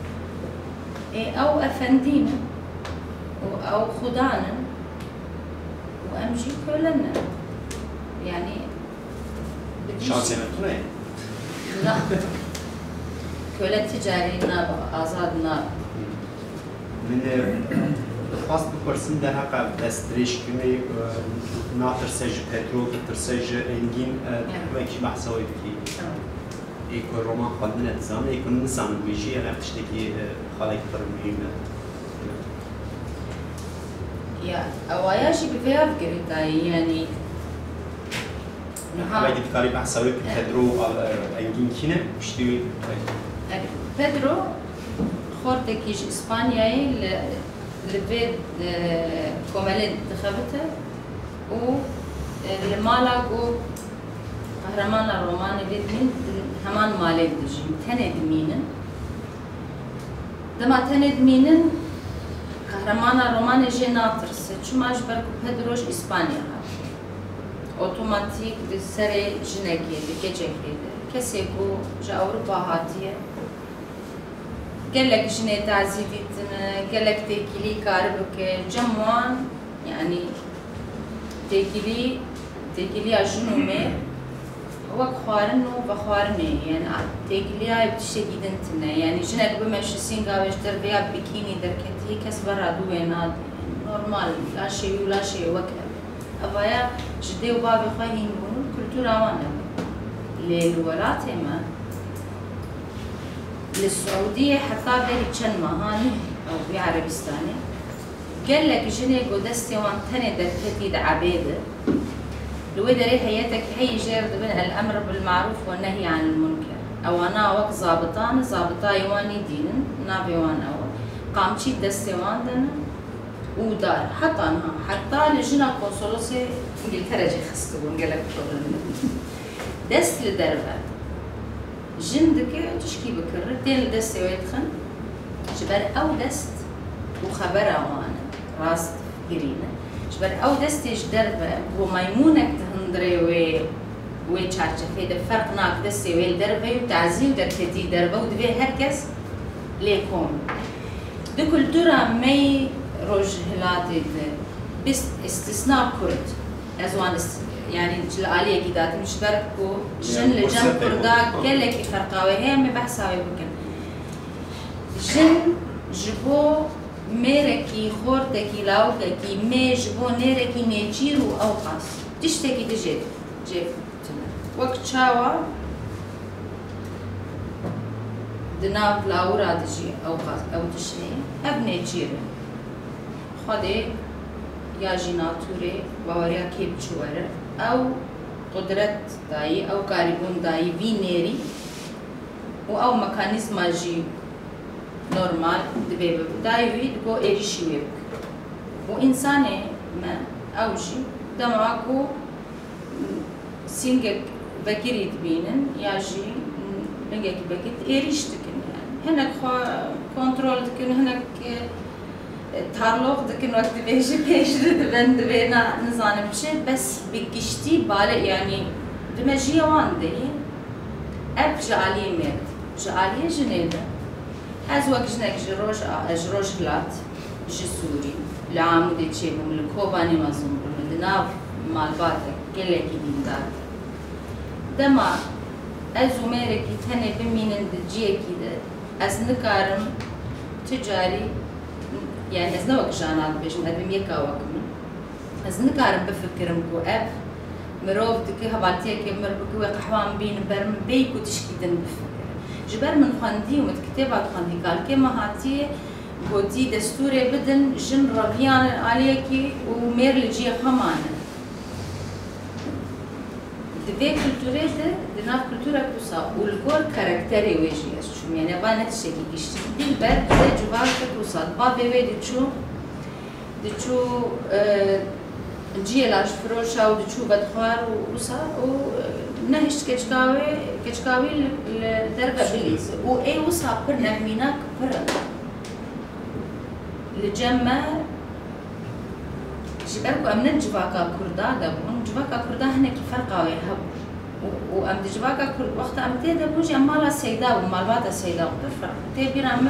أو أفندينا أو خدانا وأمشي كلنا يعني شانسي متوني لا كل تجاري ناب آزاد ناب من خاص بپرسیم ده حق دستریش کنی ناترسج پترو ترسج انگین وکی بحثایی بکی ایکو رومان خواندن اتزام ایکو نسان بیشی اگر تشتکی خالق فرمیم يا أواياشي بفيها فكرتاي يعني باید بکاری بحثایی پترو انگین کینه پشتی بيدرو خورتكيش إسبانياي لبيد كوماليد دخبته و لمالاقو قهرمان الروماني بيد من همان مالك دجي تند مينن دما تند مينن قهرمان الروماني جي ناطرس شو ما أجبركو بيدروش إسبانيا اوتوماتيك بسري جنكي بكجكي كسيكو جا أوروبا هاتيه قالك جني تعزيديتنا قالك تيكلي كاربك جموان يعني تيكلي عجنومي وك خوارنو بخوارني يعني تيكلي هاي بتشتكي دنتنا يعني جنك بمشي سينغاوش دربيا بكيني دركتي كسبرا دوينات نورمال لا شيء ولا شيء وكذا أبايا جدي وبابي خاين بونو كلتورا وانا للولات ما للسعودية حتى بيري تشن مهاني أو بعربستاني قال لك جني قدستي وان تاني دركتي عبيدة لو دري حياتك هي جير ضمن الأمر بالمعروف والنهي عن المنكر أو أنا وقت ضابطا يواني دينن نابي وان أول قامتشي دستي وان دنا ودار حتى أنها حتى لجنا كونسولوسي إنجلترا جي خستون قال لك دست لدربة جندك تشكي بكرر تين دستي ويدخن جبر أو دست وخبرها وانا راس قرينة جبر أو دستي دربة وميمونك تهندري ويتشارجة في ده فرق ناك دستي ويل دربة وتعزيم دركتي دربة ودبي هركز ليكون ده كلتورا مي روج هلاتي بس استثناء كرد أزوان يعني الآلية كده مش بركو جن لجن كرداك قالك فرقاوي هي ما بحساوي بكن جن جبو ميركي خورتكي لاوكي مي جبو نيركي نيجيرو أو قاس تشتكي دجيت جيب وقت شاوا دناف لاورا دجي أو قاس أو تشني أبني جيرو خدي یا جی ناتوره باوریا که بچوره او قدرت دایی او کاریبون دایی وی نری و او مکانیزم جی نورمال دبی دایی وی دگو ایریشی وی و انسانه ما او جی دماغو سینگک بگیرید بینن یا جی نگه که بگید ایریش دکن هنک خوا کنترل دکن هنک تارلوق دکن وقت بیشی پیش دبن دبینا نزانم چه بس بگشتی بالا یعنی دمجی وان دهی اب جعلی مرد جعلی جنیده از وقت جنک جروش هلات جسوری لعمودی چه بوم لکوبانی مزون بوم لدناف مالباته گله کی دیندار دما از عمره کی تنه بمینن دجیه کی ده از نکارم تجاری يعني از نوک جانات بيشم ادم يكا وكم از نكارم بفكرم كو اب مروف دكي هبالتيه كي مربكو قحوان بين برم بيكو تشكيدن بفكر جبر من خاندي ومتكتبات خاندي قال كما هاتي بودي دستوري بدن جن رافيان عليكي ومير لجي خمانه دبي كولتوري ده ناف كولتورا كوسا والكور كاركتري ويجي شو يعني بانت الشيء يشتي دلبر ده جوار كوسا بابي ويدي شو جي لاش فروشا ودشو بدخوار وسا ونهش كشكاوي لدرجة بليز وأي وسا برنا ميناك برا لجمع جبركو أمن جواكا كردا دبون جواكا كردا هناك فرقة ويهب وأم جواكا كرد وقت أم تيدا بوجي أمالا سيدا ومالباتا سيدا وتفرق تبين أم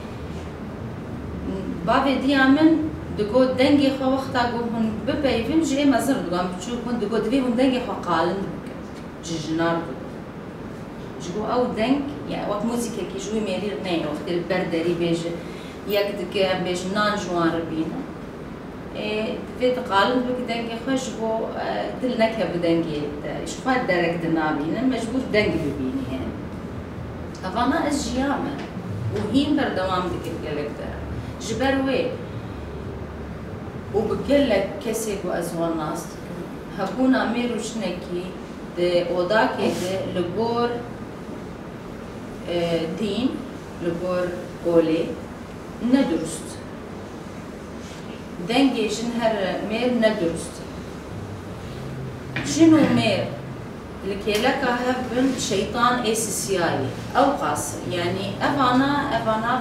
بابي دي أمن دقو دنجي خو وقتا قوهن ببايفين جي مزر دقو أم بتشوفون دقو دبيهم دنجي خو قالن جيجنار دقو أو دنج يعني وقت موسيقى كي جوي ميرير نين وقت البردري بيجي يكدك بيجي نان جوان ربينا في تقالن بك دنجي خوش بو دلنك بدنجي شوفات درك دنابينا مجبور دنجي ببيني يعني أفانا الجيامة وهين بردوام دك الجلك ده جبروي وبقلك كسي وأزوال ناس هكون أمير وشنكي ده وضاك ده لجور دين لجور قولي ندرست دنجي جنهر مير ندرست شنو مير لكي لك هبن شيطان اساسيالي او قاصر يعني افانا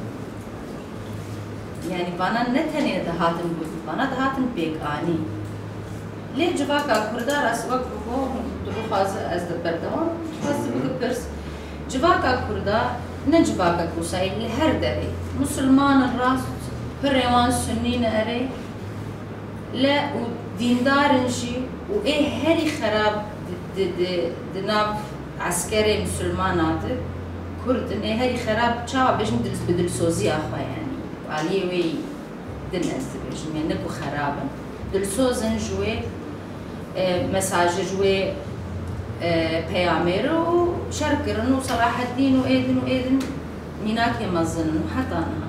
يعني بانا نتني دهاتن بانا دهاتن بيك اني ليه جواكا كردار اسوق بو دخاز از دبردون خاص بكبرس جواكا كردا نجواكا كوساي لهر دري مسلمان الراس فريوان سنين أري لا وديندار نشي وإيه هري خراب دناب عسكري مسلمانات كرد إيه هري خراب شاو بيجن درس بدل سوزي أخوة يعني عليه وي دنس بيجن يعني نكو خرابا دل سوزن جوي مساج جوي بيامير وشركرن وصلاح الدين وإيدن ميناك يمزنن وحتى أنا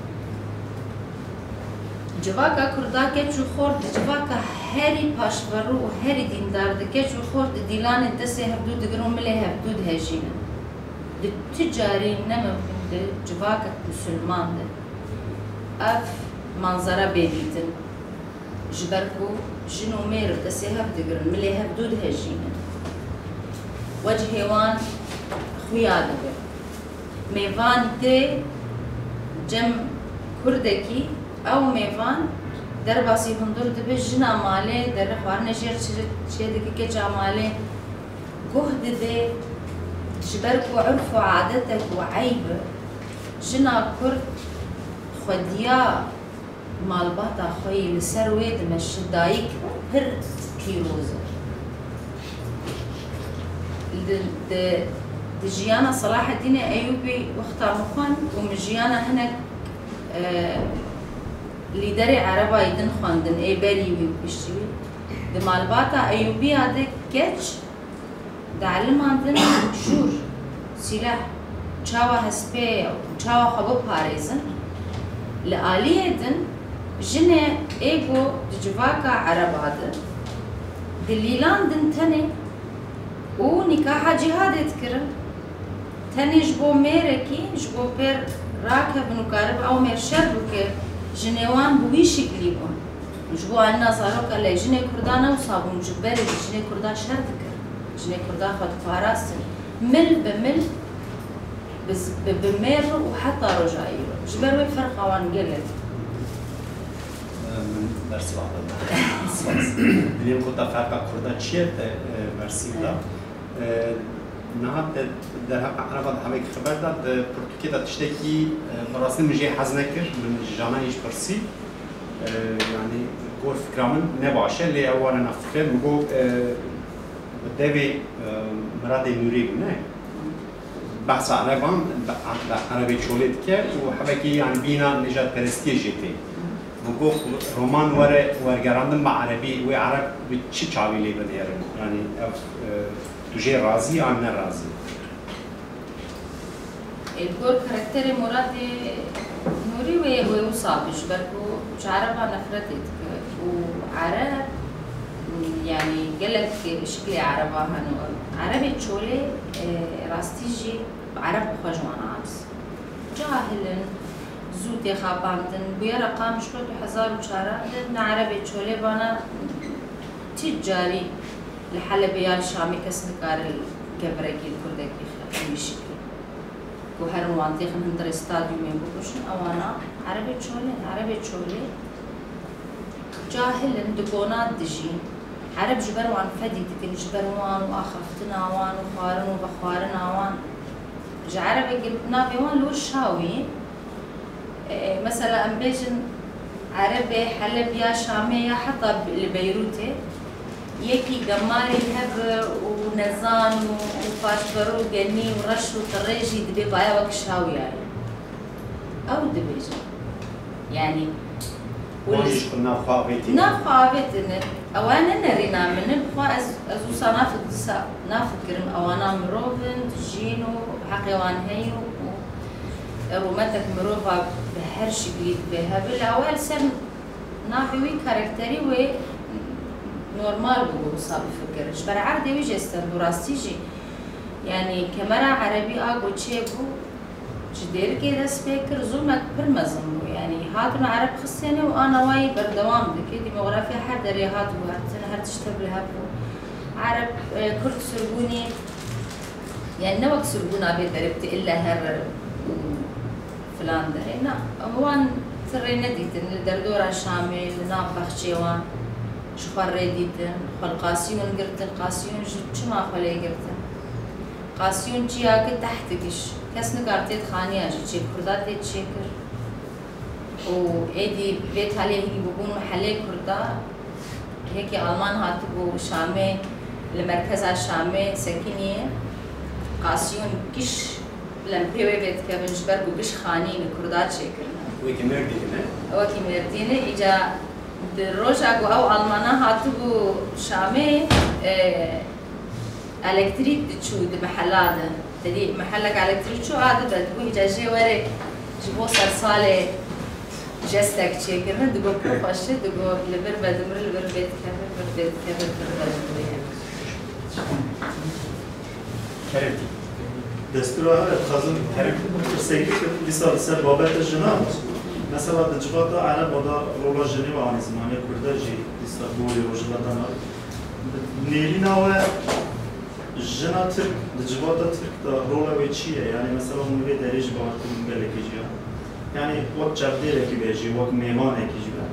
جواكا كردا كيتشو خورد جواكا هاري باشفرو وهاري ديندار كيتشو خورد ديلان انتسي هبدو دقرون ملي هبدو دهجينا التجاري نما بند جواكا مسلمان ده اف منظرة بيديتن جبركو جنو ميرو تسي هبدو دقرون ملي هبدو دهجينا وجه هوان خويا دقر ميوان تي جم كردكي او میوان در باسی هندور دبی جنا ماله در خوار نجار چه دکی که جا ماله جهد ده جبرك وعرف وعادتك وعيب جنا كرد خديا مالباتا خوي لسر ويد مش دايك هر كيروزة دجيانا صلاح الدين أيوبي واختار مخان ومجيانا هناك ليدري عربا يدن خواندن اي بالي ويبشتوي دمالباتا أيوبي هذا كتش دعلم عندنا شور سلاح چاوا هسپه چاوا خبو پاريزن لآلية دن جنة إيجو دجواكا عربادة دليلان دن تاني ونكاحا جهاد يتكرم تاني جبو ميركي جبو بير راكب نكارب أو مير شربك جنوان بوي شكلي بون جبو عنا صاروك اللي جنة كردانا وصابون جبالي جنة كردا شربك جنة كردا خد فاراسن مل بمل بمير وحتى رجعي جبالي فرق وان قلت من درس بعض اليوم كنت فرق كردا تشيت مرسيلا نهاد در حق عربات همه خبر داد پرتوکی داد تشتکی براستی مجی حزنکر من جانایش پرسی يعني كور فكرامن نباشه اللي أولا نفكر نقول بدوي مراد نوري نه بحث عربان عربي شولت كر وحبكي يعني بينا نجات برستي جيتي نقول رومان ورجراندم مع عربي وعرب بتشي شعبي لي بديرن يعني تجي رازي أم نرازي الكور كاركتر مراد نوري وصابش بركو عربها نفرتت وعرب يعني قالك شكلي عربها هنو عربي تشولي راستيجي عرب خجوان عبس جاهلن زود خاباندن بيا رقم شكل 1004 لأن عربي تشولي بانا تجاري الحلبية الشامي كسنكار الكبركي الكردكي خلقين بشكل وهر منطقة هندر استاديوم يبوشن أوانا عربي تشولي جاهل دقونات دجين عرب جبروان فدي تكن جبروان وآخفتنا وان وخارن وبخارن وان عربي قلبنا بيوان لور شاوي مثلا أمبيجن عربي حلبية شامية حتى لبيروتي يكي قماري هب ونزان وفاشبرو وقني ورش وطريجي دبي بايا وكشاوي يعني أو دبيجي يعني وليش كنا خابتين؟ نخابتين أوانا نرينا من بخوا أزو صنافق دسا نافكرم أوانا مروفن تجينو حقيوان هيو رومتك مروفا بهر شكل بها بالأول سن نافيوي كاركتري و نورمال بقول صاب فكرش برا عادي ويجي استندو راستيجي يعني كاميرا عربي أقول تشيبو جدير كده سبيكر زومك برمزمو يعني هاتون عرب خصيني وأنا واي بردوام دكي ديموغرافيا حد دري هاتو هاتنا هر تشتبه هبو عرب كرد سربوني يعني نوك سربونا بيدربت إلا هر فلان دري نا هوان ترينا ديتن الدردورة شامل ناب بخشيوان شخور ريديتن خالقاسيون قرتن قاسيون شما خلي قرتن قاسيون چيا كي تحتكش كاس نقارتيت خانيا جي كردات دي تشيكر و ايدي بيت عليه يبقون محلي كردا هيك ألمان هاتبو شامي لمركز الشامي سكنية قاسيون كش لمبيوي بيت كابن جبرقو كش خاني لكردات شيكرنا ويكي مردينه وكي مردينه إجا دروجا أو ألمانا هاتبو شامي الكتريك تشو د محلات تدي محلك الكتريك شو عاد تدوي جاجي وري جبو صرصالة جستك شيء كنا دقو بروفاش دقو لبر بدمر لبر بيت كبر كرمتي دستور خازن سيكي لسال سر بابت الجناب مثلا دجباتا عرب ودا رولا جني وعن زمانه كردا جي لسال بولي وجلاتنا نيلينا و جنا ترك دجباتا ترك دا رولا ويتشيه يعني مثلا من دريج بارتن بالكي جيا يعني وقت جبديره كي بيجي وقت ميمانه كي جيا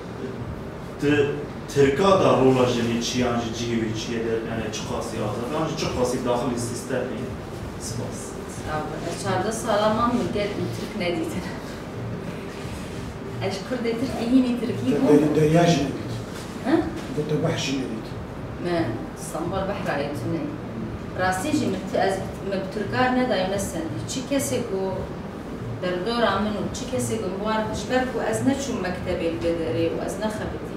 تركا دا رولا جني تشيان جي ويتشيه يعني چخاصي آزاد يعني چخاصي داخل السيستم سپاس. چهارده ساله من میگه ترک ندیدن. اش کرده ترکی هینی ترکی بود؟ دریاج ندید. ها؟ دو بحش ندید. من استانبول بحر عیتونه. راستیجی از مبترکار ندایم نستندی. چی کسی کو در دور آمنو چی کسی کو موارد جبر کو از نشون مکتبی بدری و از نخبتی.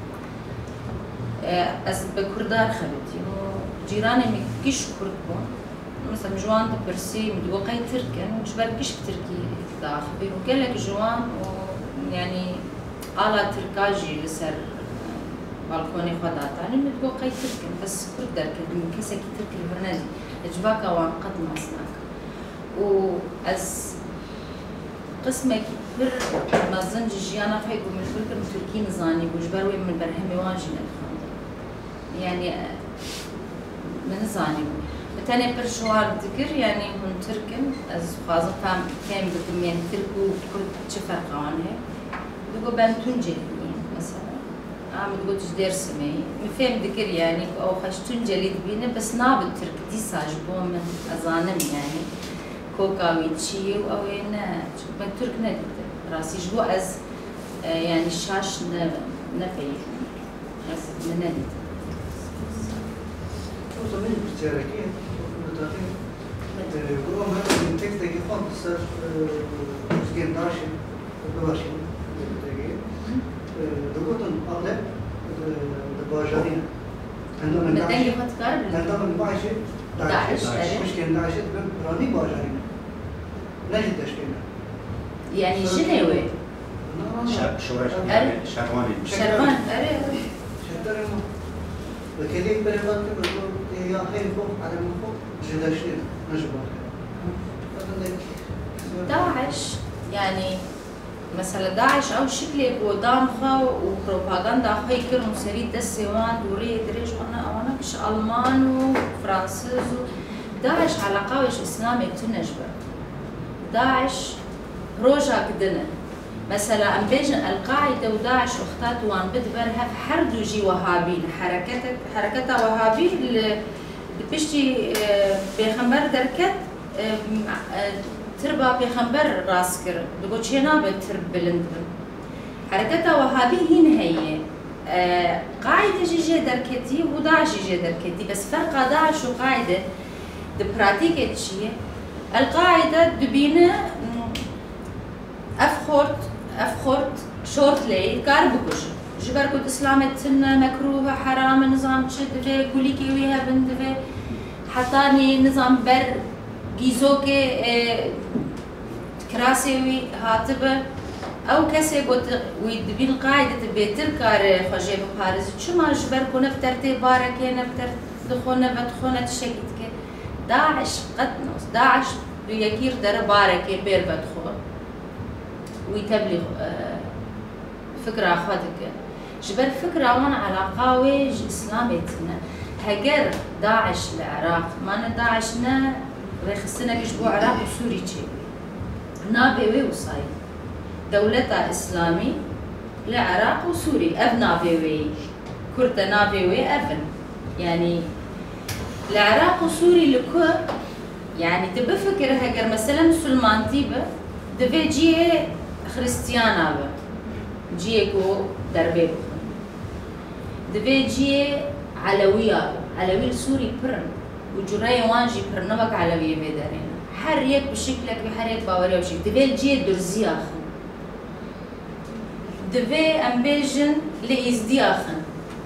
از بکردار خبتی و جیرانی میکیش کرد بود. مثلا جوان تبرسي مدوقي تركن وجبال كش تركي داخل وقال لك جوان ويعني على تركاجي لسر بالكوني خداتاني متقو قي تركن بس كل دركت من كسك تركي برنادي اجباك وان قد مصناك و از قسمك بر مازن جيانا فيكو من فكر تركي نزاني بوجبر وين من برهمي واجي ندخل يعني من زاني بتاني برشوار ذكر يعني هون تركن از خازن فهم كم بكمية تركو كل شفر قوانه دقو بنتونجي مثلا عم تقول تجدير سمي مفهم ذكر يعني أو خشتون جليد بينا بس ناب الترك دي ساجبون من أزانم يعني كوكاويتشي أو إنه من ترك نديت راسي جبو از يعني الشاش نفي از من نديت. وصلنا بالتراكيب والتراكيب. قوم هذا من تكست كي خاط صار مسكين داشي وباشي. دكتور أغلب الباجرين عندهم عندهم داعش مشكلة داعش براني باجرين نجد تشكيلنا يعني شنو شروان وكذلك بريفات يا خير فوق على من فوق جداشين نجبر داعش يعني مثلا داعش او شكل بودامخه وبروباغندا خي كرم سريد دسوان دوري دريج وانا كش المان وفرنسيز داعش على قاوش اسلامي تنجبر داعش روجا كدنا مثلا ام بيجن القاعده وداعش اختات وان بدبرها حردو جي وهابين حركتها وهابي بتشتي بيغمبر دركت تربا بيغمبر راسكر دقو تشينا بترب بلندبن حركتها وهابي هي قاعده جي دركتي وداعش جي دركتي بس فرق داعش وقاعده دبراتيكه شي القاعده دبينا افخورت شورت لي كاربكوش جبر كنت اسلامتنا مكروه حرام نظام تشد في كوليكي ويها بند في حطاني نظام بر جيزوكي كراسي هاتبه او كسي قلت ويدبين قاعدة بيتر كار خجيب باريس شو ما جبر كنا بترتيب باركة نبتر دخونا تشكيتك داعش قتنوس داعش بيكير در باركة بير بدخول ويتبلغ فكرة أخواتك جبر فكرة وانا على قاوي إسلاميتنا هجر داعش العراق ما داعشنا رخصنا كشبو عراق وسوري تشي نابيوي وصاي دولة إسلامي العراق وسوري أب نابيوي كرتا نابيوي أبن يعني العراق وسوري لكو يعني تبى فكرة هجر مثلا مسلمان تيبه دفي جي خريستيانا با جيكو دربي بخون دفي جي علوية علوي السوري برن وجري وانجي برنوك علوية بيدارين حريك بشكلك بحريك باورية بشكل دفي الجي درزي آخن دفي أمبيجن لإزدي آخن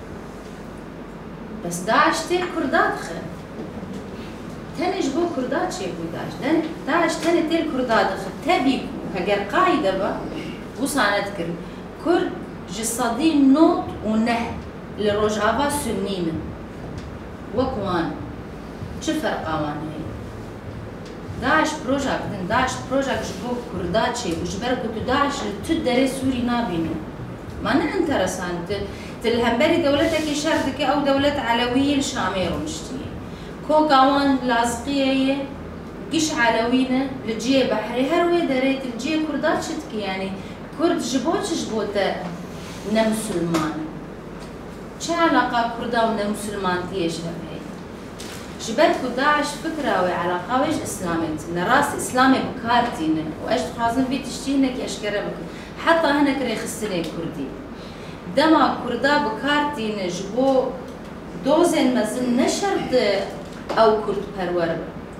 بس داعش تير كردات خن تنج بو كردات شي بو داعش تاني تير كردات خن تبيكو هجر قاعدة با وصانت كرن كرد جسدين نوت ونه لروجافا سنين وكوان شو فرق اوان هي داعش بروجا بدن داعش بروجا جبو كردات شي وجبر كنت داعش تدري سوري نابينو ما انترسانت تلهمبري دولتك شردك او دولة علوية الشامير ومشتي كوكاوان لازقية قش علوينا لجيه بحري هروي دريت الجيه كردات شتكي يعني كرد جبوتا نمسلمان شو علاقة كردا ونمسلمان تيش هاي جبركو داعش فكرة وعلاقة ويش إسلامي راس إسلامي بكارتين وإيش تخازن في تشتينك أشكره بك حتى هنا كري خسني كردي دما كردا بكارتين جبو دوزن مزن نشرت أو كرد برور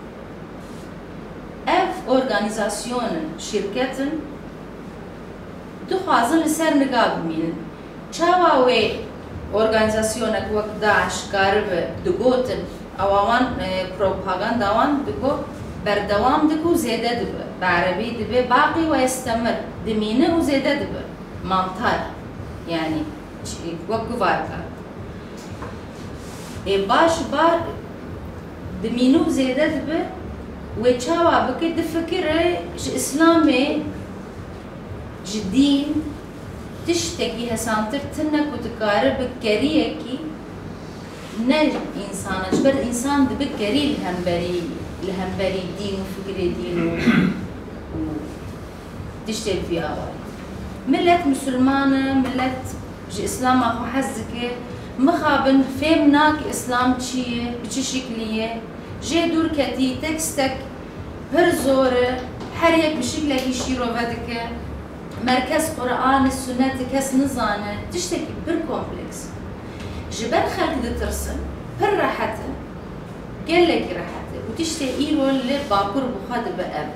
اف اورغانيزاسيون شركتن دخوازن لسر نقاب مين چاوا وي اورغانيزاسيونك وقت داعش قارب دقوتن اوان بروباغندا وان دقو بردوام دقو زيادة دبه بعربي دبه باقي ويستمر دمينه وزيادة دبه mantar yani وەکو vارka baş bar dimînû zêde dibe wê çawa bike difikire ji İslamê ji dîn tiştekî hesantir tune ku dikare bi keriyekî ne insana ji ber însan dibe kerî li hemberî dîn û fikirê dîn û tiştê vî awarî millet Müslüman millet ji İslam'a xwe hez dike mixabin fêm nake İslam çi ye bi çi şeklî ye jê dûr ketî tekstek pir zor e her yek bi şeklekî şîrove dike merkez Qur'anê sünnetê kes nizane tiştekî pir kompleks ji ber xelk ditirsin pir rehet e gelekî rehet e û tiştê îro li bakur bi xwe dibe ev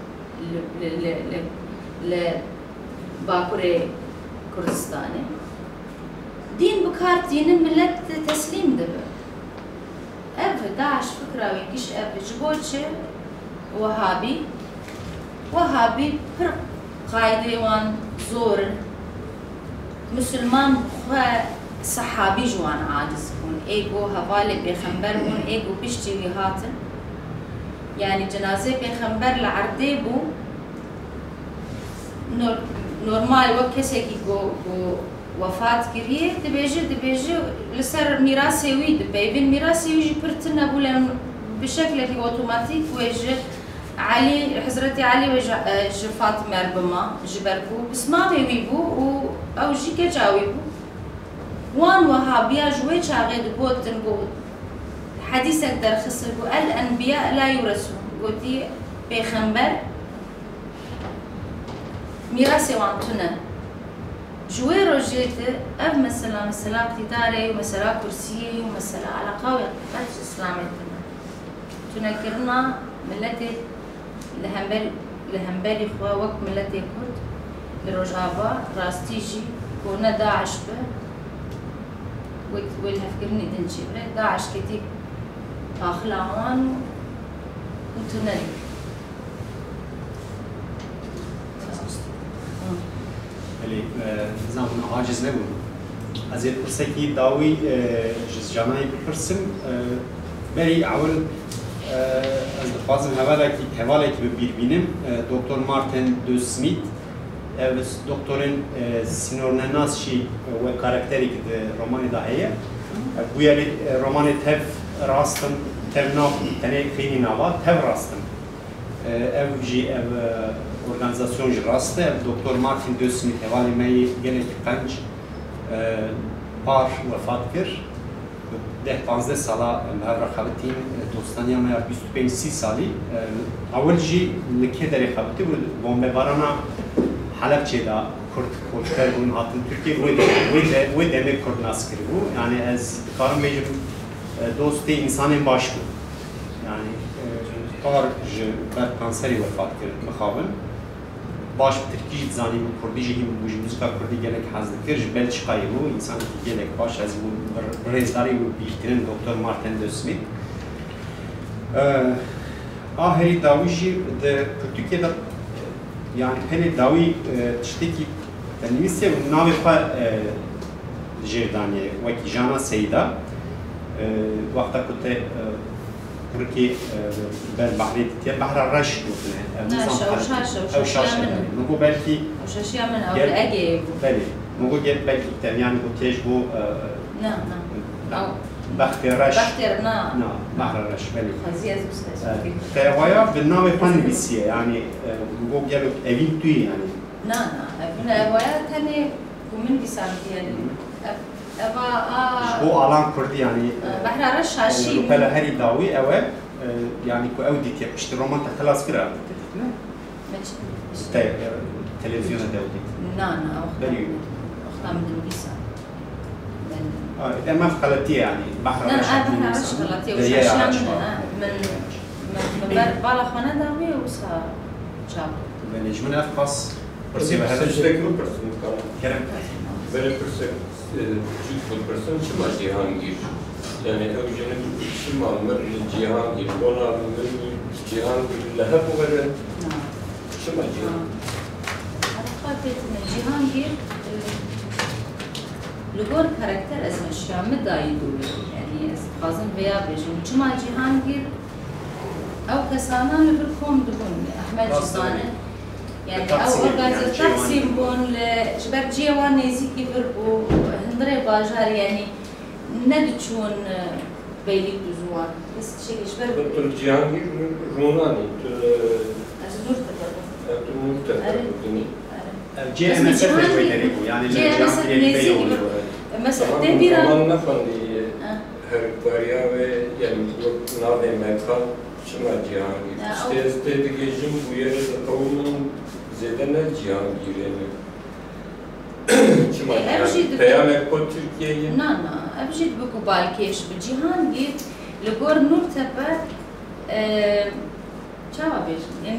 li Bakurê Kurdistanê dîn bi kar tînin millet teslîm dibe ev Daeş fikra wê giş ev ji bo çi Wehhabî pir qaydê wan zor in Müslüman xwe sehabî ji wan aciz bûn êgo hevalê pêxember bûn êgo piştî wî hatin yani cenazê pêxember li erdê bû normal wek kesekî wefat kiriye dibêje li ser mîrasê wî dipeyvin mîrasê wî jî pir tune bû bi şeklekî otomâtîk wê ji Hezretî Alî ve ji Fatime erbima ji ber ku bismavê wî bû û ew jî keca wî bû wan Wehhabiya ji wê çaxê digotin got hedîsek derxistir got el enbiya la yuresun gotî pêxember mîrasê wan tune ji wê rojê de ev mesela iqtîdarê û mesela kursiyê û mesela eleqa wê qet ji İslamê tune tunekirina milletê li hemberî xwe wek milletê Kurd li Rojava rastî jî ku ne Daeş be wê li hevkirinê din çê bire Daeş ketî axila wan û tune نظام عاجز نبود. از این پرسکی داوی جزجانایی بپرسم بری اول از دخوازم حواله که ببیر بینم دکتر مارتن دو سمیت دکترین سینورنناس شی و کاراکتری که رومانی داهیه بویلی رومانی تف راستم تف ناف تنه خیلی نوا تف راستم ev jî ev organizasyon jî rast e Dr. Martin de Smith hevalê me yê gelekî qenc par wefat kir 10-15 sala li hev re xebitîn dostaniya me ya 25-30 salî ewil jî li kê derê xebitî û bombebarana Helepçê da Kurd koçber bûn hatin Tirkiye wê demê Kurd nas kiribû yani ez dikarim bêjim dostê insanên baş bû yani par ji ber kanserî wefat kir mixabin baş bi Tirkî jî dizanî bi Kurdî jî hîn bû ji mûzîka Kurdî gelek hez dikir ji Belçîkayê bû însanekî gelek baş ez bû bi rêzdarî wî bîrkirin Dr. Martin de Smith a herî dawî jî di Tirkiyeyê de yani pelê dawî tiştekî tenivîsiye û navê xwe jêr daniye wekî Jana Seyda wexta ku te Türkiye ber bahrê dîtiye behra reş gotine bu belki şaşiya min ew li Egeyê bû belê bu belki yani bu têj bu Baxtê reş behra reş belê te waya bi navê xwe nivîsiye yani bu gelek evîn tu yani ev waya tenê ku min dîsantiye bu alan Kurdî yani behra reş şaşî pele herî dawî ew e yani ku ew dîtiye piştî roman te xilas kira te televizyona de ew dît belê wexta min dinivîsan Emef xeletiye yani behra reş xeletiye û şaşiya min bala xwe nedawî wisa çap belê ji min ev qas pirsê ve hele kerem Böyle bir person çıma Cihangir. Yani evcenin çıma mır Cihangir, ona mır Cihangir lehep o kadar çıma Cihangir. Cihangir لگور کاراکتر از مشیامه دایی دوره یعنی از خازم بیا بجیم چما جهانگیر او کسانان لبر کوم دبون احمد جزانه يعني او اورجانيزر تقسيم بون لجبر جيوان نيزيكي بربو هندري باجار يعني ندچون بيلي دوزوان بس شيء جبر تل جهانگیر رونانی از نور تبدونی جي ام اس اف ويدريكو يعني الجامعه اللي مثلا رومان تبيرا نخوندی هر کاریا و یعنی ناوی مکان شما جهانگیر است دیگه جم بویره قومن زیاده نه جهانگیره نه شما جهانگیر پیام کو ترکیه نه نه ابجد بكو بالكيش بجهانگیر لگور نور تبا چاوا بيش يعني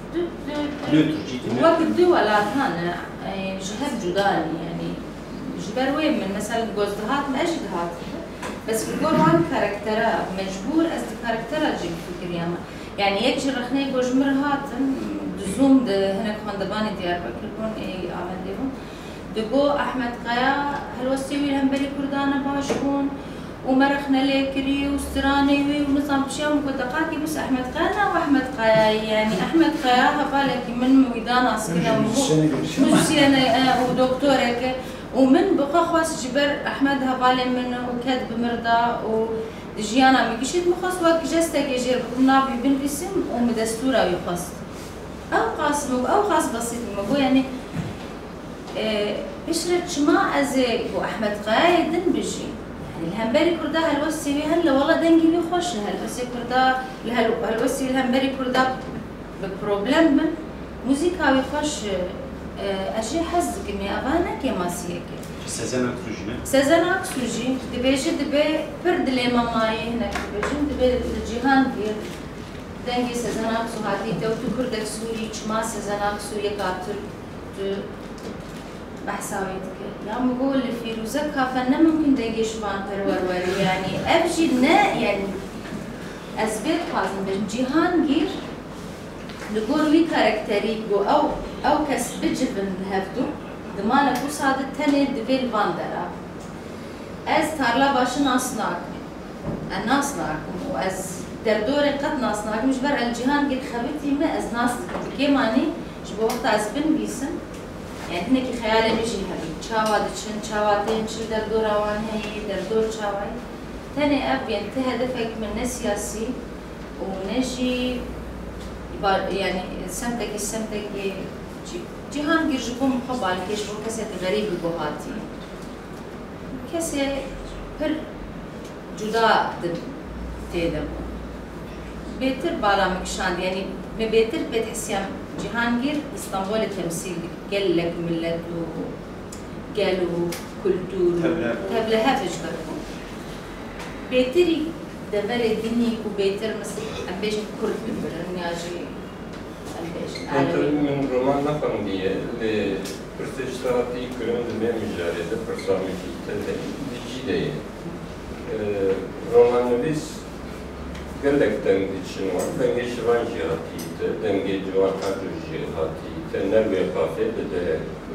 وقت دولات هانا جهب جداني يعني جبر وين من مثلا جوزدهات ما اجدهات بس بقول وان كاركترا مجبور از كاركترا جيب فكر ياما يعني يكشر رخني جوجمر هاتن دزوم ده هناك خندباني ديار بكر كون اي عمليهم دقو احمد قيا هالوسيوي هم بري كردانا باشكون ومرخنا ليكري وستراني ونظام بشيء ومقدقاتي بس احمد قيا واحمد قيا يعني احمد قيا هبالك من مويدانا سكنا مجسينا ودكتورك ومن بقى خواص جبر احمد هبالي منه وكذب مرضى ودجيانا ميقشيت مخص وقت جستك يجير نابي بن بسم ومدستورة يخص او قاسم او خاص بسيط مقو يعني بشرت شما ازي واحمد قايد بجي يعني الهمبري كردا هالوسي هلا والله دنجي بيخش هالوسي كردا هالوسي الهمبري كردا ببروبلم من موزيكا يخش اشي حزك مي اغانا كماسيك سيزن اكسوجين سيزن اكسوجين دبيجي دبي برد لي ماماي هناك دبيجي دبي الجيهان بير دنجي سيزن اكسو هاتي تو كردك سوري شما سيزن اكسو يقاتل بحساويتك يا مقول فيروزة كافنا ممكن دقي شوان بروروري يعني أبجي يعني أثبت خازن بجيهان غير نقول لي كاركتري أو كسب جبن هفتو دمانا كو صادت تاني دبيل فاندرا از تارلا باش ناصناكم وأز دردوري قد ناصناكم مش بر الجيهان غير خبيتي ما أز ناصناكم كيماني جبو وقت أزبن بيسن يعني هناك خيال بيجي هذي شاوات تشن شاواتين شو دردور روان هي دردور شاوي تاني أب ينتهي هدفك من سياسي ونجي يعني السمتك جيهان جيجبون مخبال كيش بو كسي غريب بوهاتي كسي بر جدا تيدم بيتر بالا مكشان يعني بيتر بتحسيام جهانگیر اسطنبول تمثيل قال لك ملت وقالوا كلتور تبلها فجبركم بيتري دبر ديني وبيتر مثل أبيش كرد برنياجي أبيش من رومان نفهم ديه اللي برتجتاتي كلهم دمية مجارية برسامي تلتجي رومان نبيس قال لك دنجي شنو دنجي شوان جهاتي دنجي جوان حاجو جهاتي تنربي قافي بده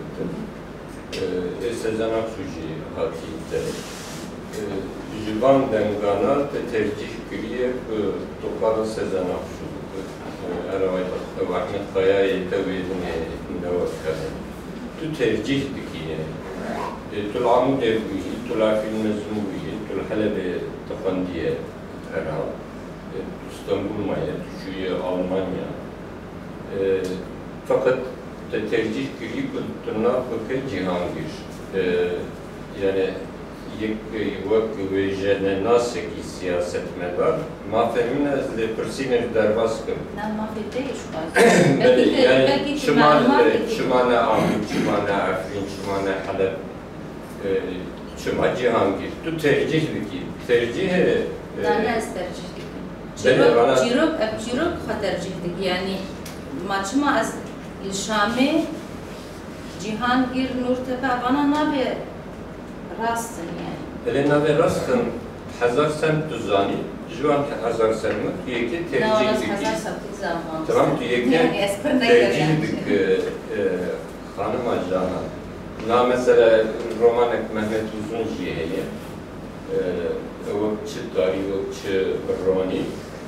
استزانا سوجي هاتي جوان دنگانا ترجيح كريه تقارن سزانا سوجي أروي واحد خياي تويدني نوكر تو ترجيح دكيه تو العمود يبوي تو العفين مزموي تو الحلبة تخنديه أرام İstanbul maya, Türkiye, Almanya. Fakat tercih kili kulturuna bakı cihangir. Yani yek ve jene nasıl ki siyaset medar, mafemin az le persiner derbaskım. Yani çımana Ahmet, çımana Afrin, çımana Halep, çıma cihangir. Tu tercih diki, tercih لا استرجح جيروك خطر جهدك يعني ما تشما از الشامي جهانگیر نور تبع بنا نابي راستن يعني بله نابي راستن 1000 سنه تزاني جوان 1000 سنه يكي ترجيح دكي تمام يكي ترجيح دك خانم جانا نا مثلا رومانك مهمت وزن جيهية وقت داري وقت بروني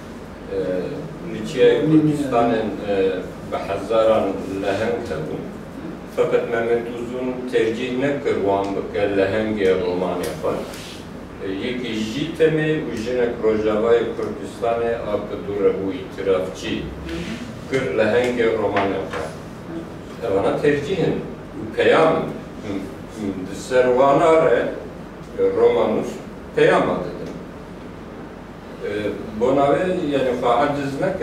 نتيا كردستان بحزاران لهنگ هبون فقط مهمت وزن ترجیح نکر وان بکر لهنگ رومانی خود یکی جیتمه و جنک روژاوای کردستان آبدوره و اعترافچی کر لهنگ رومانی خود اوانا ترجیحن و پیام سروانا ره رومانوس پیام dedim. Bonave yani faaciz neke.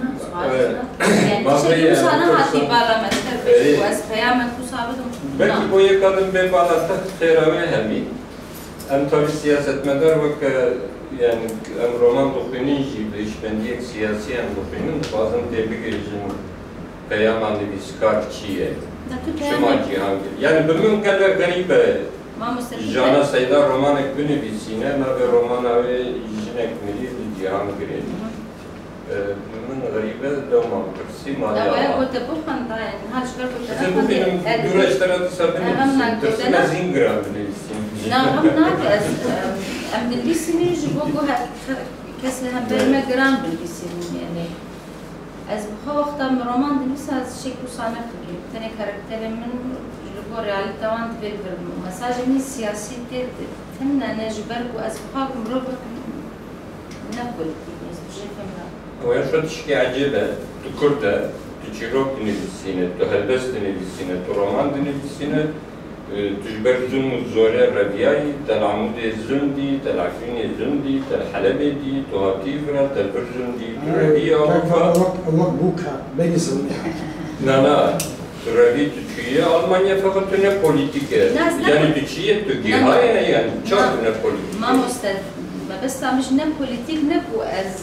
Yani sana hati bağlamak tabii bu az peyamet bu sabıdım. Belki bu yakadın be bağlatak teravih hemi. Em tabi siyasetmedar vak yani em roman dokunin gibi işbendiyek siyasi em dokunin bazen tebrik edeceğim peyamanı bir skarçiye. Şuma cihangir. Yani bilmiyorum kadar garibe. Jana sayda romanek bini bisine, nabe romana ve jinek mili bir cihangir. من غريبة دوما كرسي ما لا وين كنت بخن طاين هاد شكل كنت أنا بخن دورة اشتريت سبعين ترسنا زينجرام بنيسين لا هم ناقص أم بنيسين يجي بوجو هاد كسلها برما جرام بنيسين يعني از بخوا وقتا رومان بنيس هاد شيء كوسانة كذي تاني كاركتر من جلبو ريالي توان تبيل مساج من سياسي تير تنا نجبر وأز بخوا مروبك نقول وين شو تشكي عجيبة تكردة تشيروك نبيسينة تهلبس نبيسينة ترومان نبيسينة تجبر زن الزورة الربيعي تلعمود الزندي تلعفين الزندي تلحلبي دي تهاتيفرا تلبرزندي الربيع وقت بوكا بين الزمنين لا الربيع تشيء ألمانيا فقط تنا بوليتيكا يعني تشيء تجيها يعني شو تنا بوليتيكا ما مستد ما بس مش نبوليتيك نبو از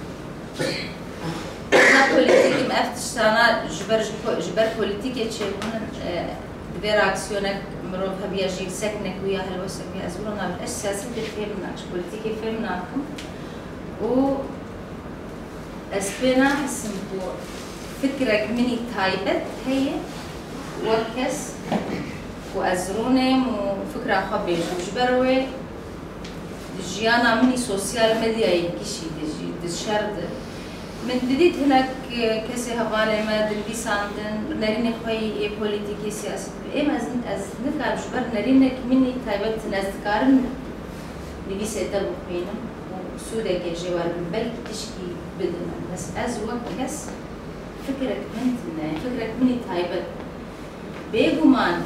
politik im eftiştana jiber politikê çêbûn divê reaksiyonek mirov hebiya jî seknek wî ya helwesek wî ez bûna ez siyasetê fêm nakim politikê fêm nakim û ez pê nahisim ku fikrek minî taybet heye wek kes ku ez rûnêm û fikra xwe bêjim ji ber wê jiyana minî sosyal medyayê kişî dişerdi من ديت هناك كسي هفالي ما دلبي ساندن نريني خوي بوليتيكي سياسي إما أزنك عجبر نريني كميني تايبت نازدكارن نبي سيدا بخبينم وسودة كجوار من بلك تشكي بدنا بس أز وكس فكرك منتنا فكرك مني تايبت بيجومان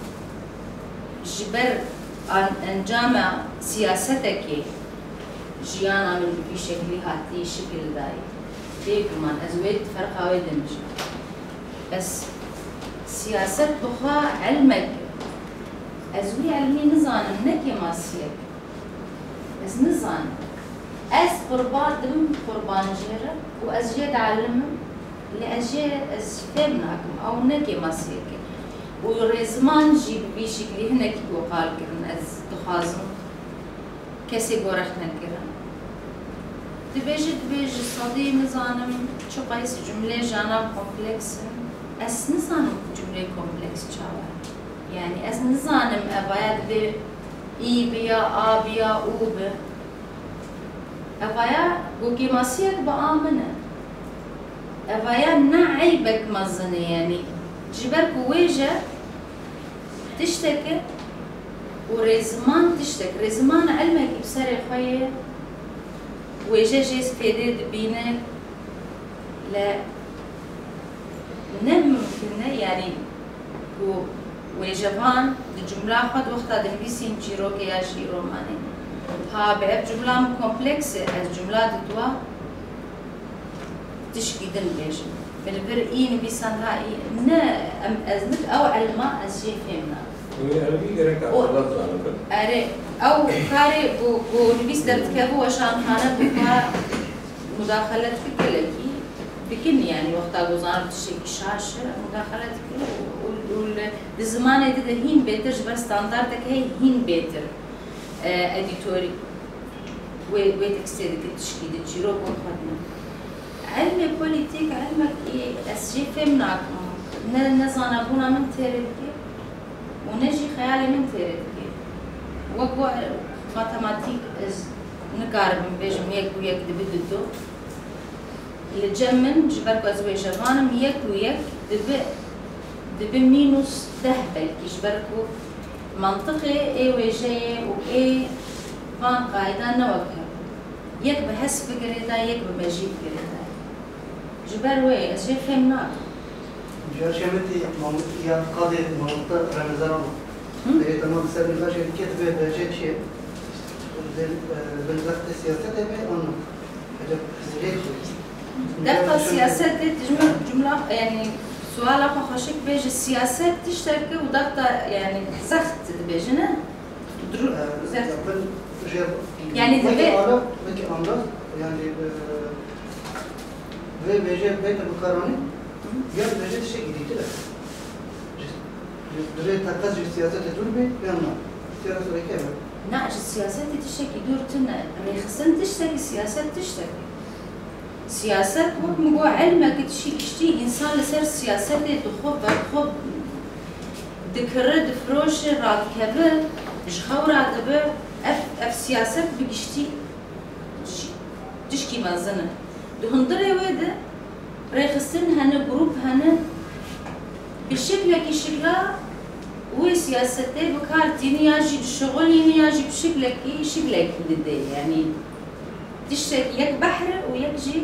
جبر أن جامع سياستك جيانا من بشكل هاتي شكل داي بيكمان أزويد فرقة ويدن مش بس سياسة بخا علمك أزوي علمي نظام نكي ماسيك بس نظام أز قربان جيرة وأزجيد علم لأجي أز فهمناكم أو نكي ماسيك ورزمان جيب بشكل هناك وقال كرن أز تخازن كسي بورخنا كرن دبيج صدي نظام شو قيس جملة جانا كومبلكس أس نظام جملة كومبلكس شاور يعني أس نظام أبايا دبي إي بيا آ بيا أو ب أبايا بوكي ماسيك بآمنة أبايا نعيبك مزني يعني جبرك ويجا تشتكي ورزمان تشتكي رزمان علمك بسري خويه ويجا جيس فيدي دبينا لا نمكن يعني ويجا فان الجملة خد وقتها دنبيسين جيروك يا جي روماني ها بعب جملة كومبلكسة الجملة دتوا تشكي دنبيش بالبر إيه نبيسان هاي نا أزنك أو علماء أزجي فهمنا أو كاري بو نبيس درتكابو وشان خانة بوكا مداخلة فكرلكي بكن يعني وقتا غوزان بتشيك شاشة مداخلة فكرة والزمان ده هين بيتر جبر ستاندردك هي هين بيتر اديتوري وتكستيدك تشكي دجيرو بوخدنا علم بوليتيك علمك ايه اسجي فهمناكم نزانا بونا من تيريكي ونجي خيالي من تيرتكي وقوة ماتماتيك از نقارب بيجم يك ويك دبدو اللي جمن جبركو ازوي جوانم يك ويك دب مينوس دهبل جبركو منطقي اي وجاي واي فان قاعدة نوكها يك بحس بقريدا يك بمجيب قريدا جبر وي ازوي فهمنا جار شمتي يا قاضي منطقة رمضان ده تمام سر الله شيء كتب بجد شيء بالضبط السياسة ده أنه هذا زريج دقة السياسات دي جملة يعني سؤال أخو خشيك بيج السياسات تشترك ودقة يعني زخت بيجنا يعني ده بيجي أمراض يعني بيجي بيت المقارنة يا بيجي شيء جديد له دري تقصد السياسات تدور بي بيننا السياسة كيف ناقش السياسات تشتكي دور تنا ريخسن تشتكي السياسات تشتكي سياسات وهم جوا علمك تشتي إنسان لسر السياسات تخوب ذكر دفروش راد كبر جخور عدبه اف سياسات بيشتي تشكي مازنه دهندري وده ريخسن هنا جروب هنا بالشكل كشكلا وسياسته بكارتين يجي الشغل يجي بشكلك شكلك لدي يعني تشتكي يك بحر ويجي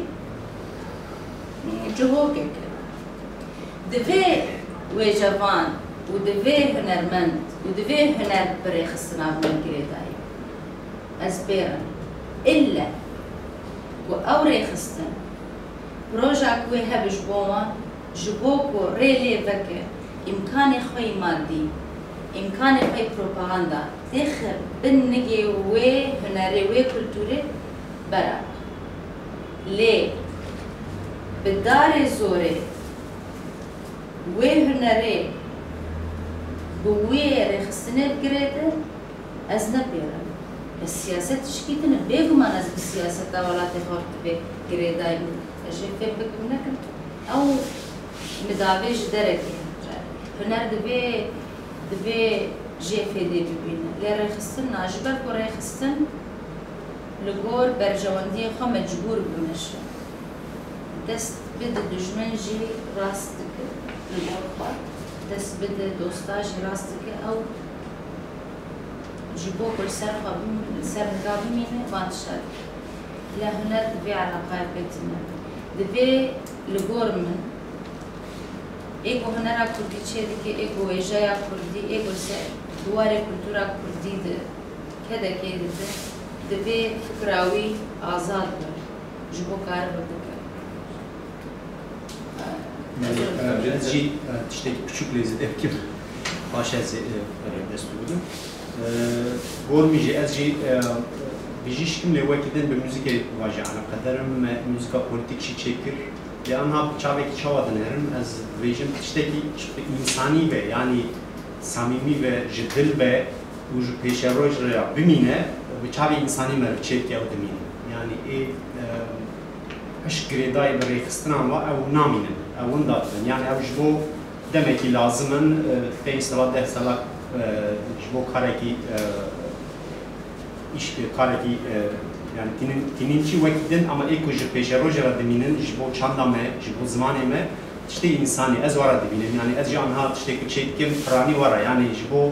جهوكك دفي وجوان ودفي هنرمند ودفي هنر بريخسنا من كريتاي أزبيرا إلا وأوريخستن بروجاك ويهبش بوما جبوكو ريلي فكر إمكاني خوي مادي إمكاني خوي بروباغندا تخر بالنجي وهنري وكولتوري برا ليه بالدار زوري وهنري بوير خسنة الجريدة أزنا بيرا السياسة تشكيتنا بيجو ما نزل السياسة ولا تخرط بجريدة أجي في بك أو مدابيج درجة هنر دبي جي في دي ببينا لي ريخستن ناجبر كو ريخستن لغور برجواندي خو مجبور بمشي دست بده دجمن جي راستك لغور خار دست بده دوستاج راستك او جيبو كل سر نقابي مينه وانتشار لا هنر دبي علاقات بيتنا دبي لغور من ایگو هنرا کردی چه دیگه ایگو ایجایا کردی ایگو سه دواره کلتورا کردی ده کده که ده دبی فکراوی آزاد بر جبو کار بده از جی تشتکی küçük lezzetler ki baş az desturu gormiji az ji bijiş kim lewakiden bir müzik vaje ana kadarım müzika politik şi çekir لأنها بتشابك شوادن هرم از ویژن تشتکی انسانی به یعنی صمیمی به جدل به و پیش روش را بمینه بتشابه انسانی مر چیکی او دمینه یعنی ای اش گریدای برای خستنا و او نامینه او ندارن یعنی او جبو دمکی لازمن پنج سال ده سال جبو کارکی iş karaki yani tininci vakitten ama ilk ucu peşe rojera deminin jibo çandame jibo zamaneme işte insani ez vara deminin yani ez canha işte küçük prani vara yani jibo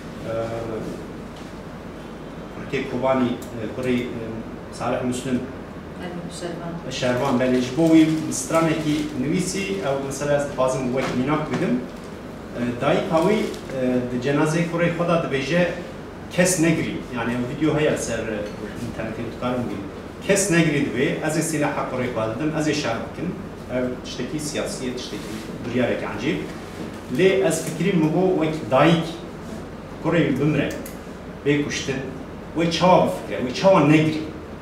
ki kubani kuri Salih Müslüm Şervan beli jibo straneki nivisi ev mesela bazım vakit minak bidim dayı kavi cenaze kuri xoda dbeje kes negri yani video hayal ser internette tutarım gibi kes negri diye az silah hakkı kaldım az şarkım tişteki siyasi tişteki duryarak acib le az fikrim bu ve daik Kore bimre ve kuştun ve çava fikre ve çava negri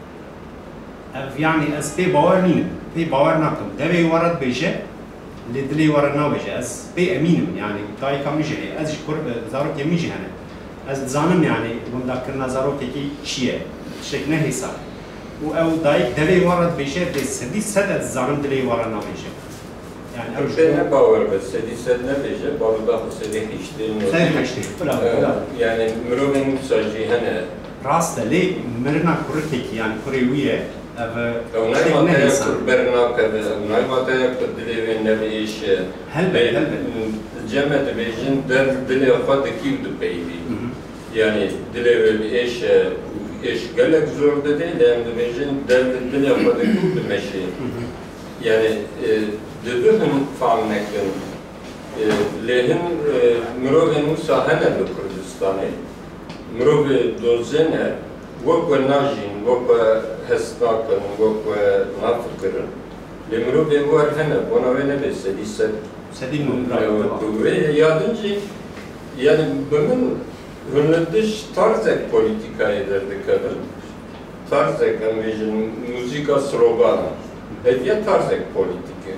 yani az pe bavar niyim pe bavar nakum deve varad beje le dili varad na beje az pe eminim yani daik amije az zarok yemije hani از زانم یعنی بنده کردن زاروکی چیه شک نه حساب و او دایک دلی وارد بشه به سدی صد از زانم دلی وارد نمیشه Yani Türklerine bavar ve sedisene beje balıda sedi hiçliğin. Sen işte. Bravo. Yani mürüvün sadece hani. Rast li mirna kurteki yani Korewiye Onay mataya kurberna kabe. Onay mataya kudile ve ne iş. Helbet. Cemet bejin dile fadı kim de beybi. Yani dile ve iş gelek zor da değil. Yani bejin dile fadı kim de meşi. Yani dedühün faalnekin lehin mürüvün sahene de Kurdistan'ı. Mürüvü dozene وقت ناجين وقت هستاكن وقت نافكرن لمرو بيوار هنا وانا وين بس دي سد Sedin yardımcı yani bunun hünlediş tarzek politika ederdi kadın tarzek amacın müzika slogan hediye tarzek politiki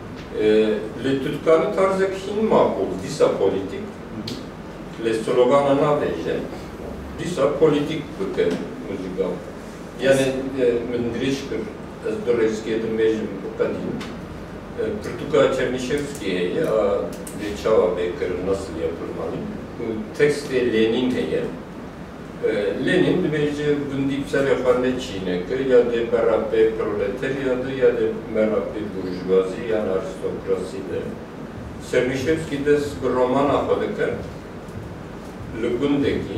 le tutkanı tarzek hin makul disa politik le slogan ana veje disa politik bıkın müzika. Yani mendrişkir, az dolayısıyla mecbur bu kadın. Pırtuka Çernişevski'ye ya bir çava bekir nasıl yapılmalı? Bu tekste Lenin heye. Lenin bence gündipsel yapanı Çin'e ya da beraber proletaryada ya da beraber burjuvazi yani aristokraside. Çernişevski de bir roman akıdıkır. Lübündeki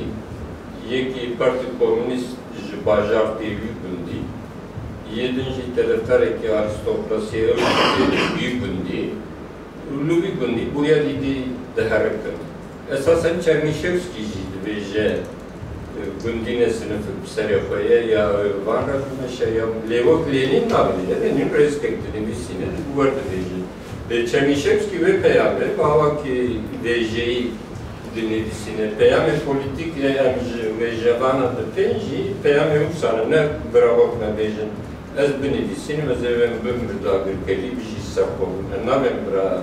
Yeki Parti Komünist bajar devi gündi. Yedinci taraftareki aristokrasiye büyük gündi. Lubi gündi buraya dedi deharekin. Esasen Çernişevski'ydi bence gündine sınıfı Seryoko'ya ya var şey ya Levok Lenin nabili Lenin respektini bir sine bu vardı bence. Çernişevski ve Peygamber bahava ki VJ'yi dinledisine peyami politik ve javana da penji peyami uksanı ne bırakıp ne bejin ez dinledisine ve zevem bümür da bir keli bir şey sapom ne ben bırak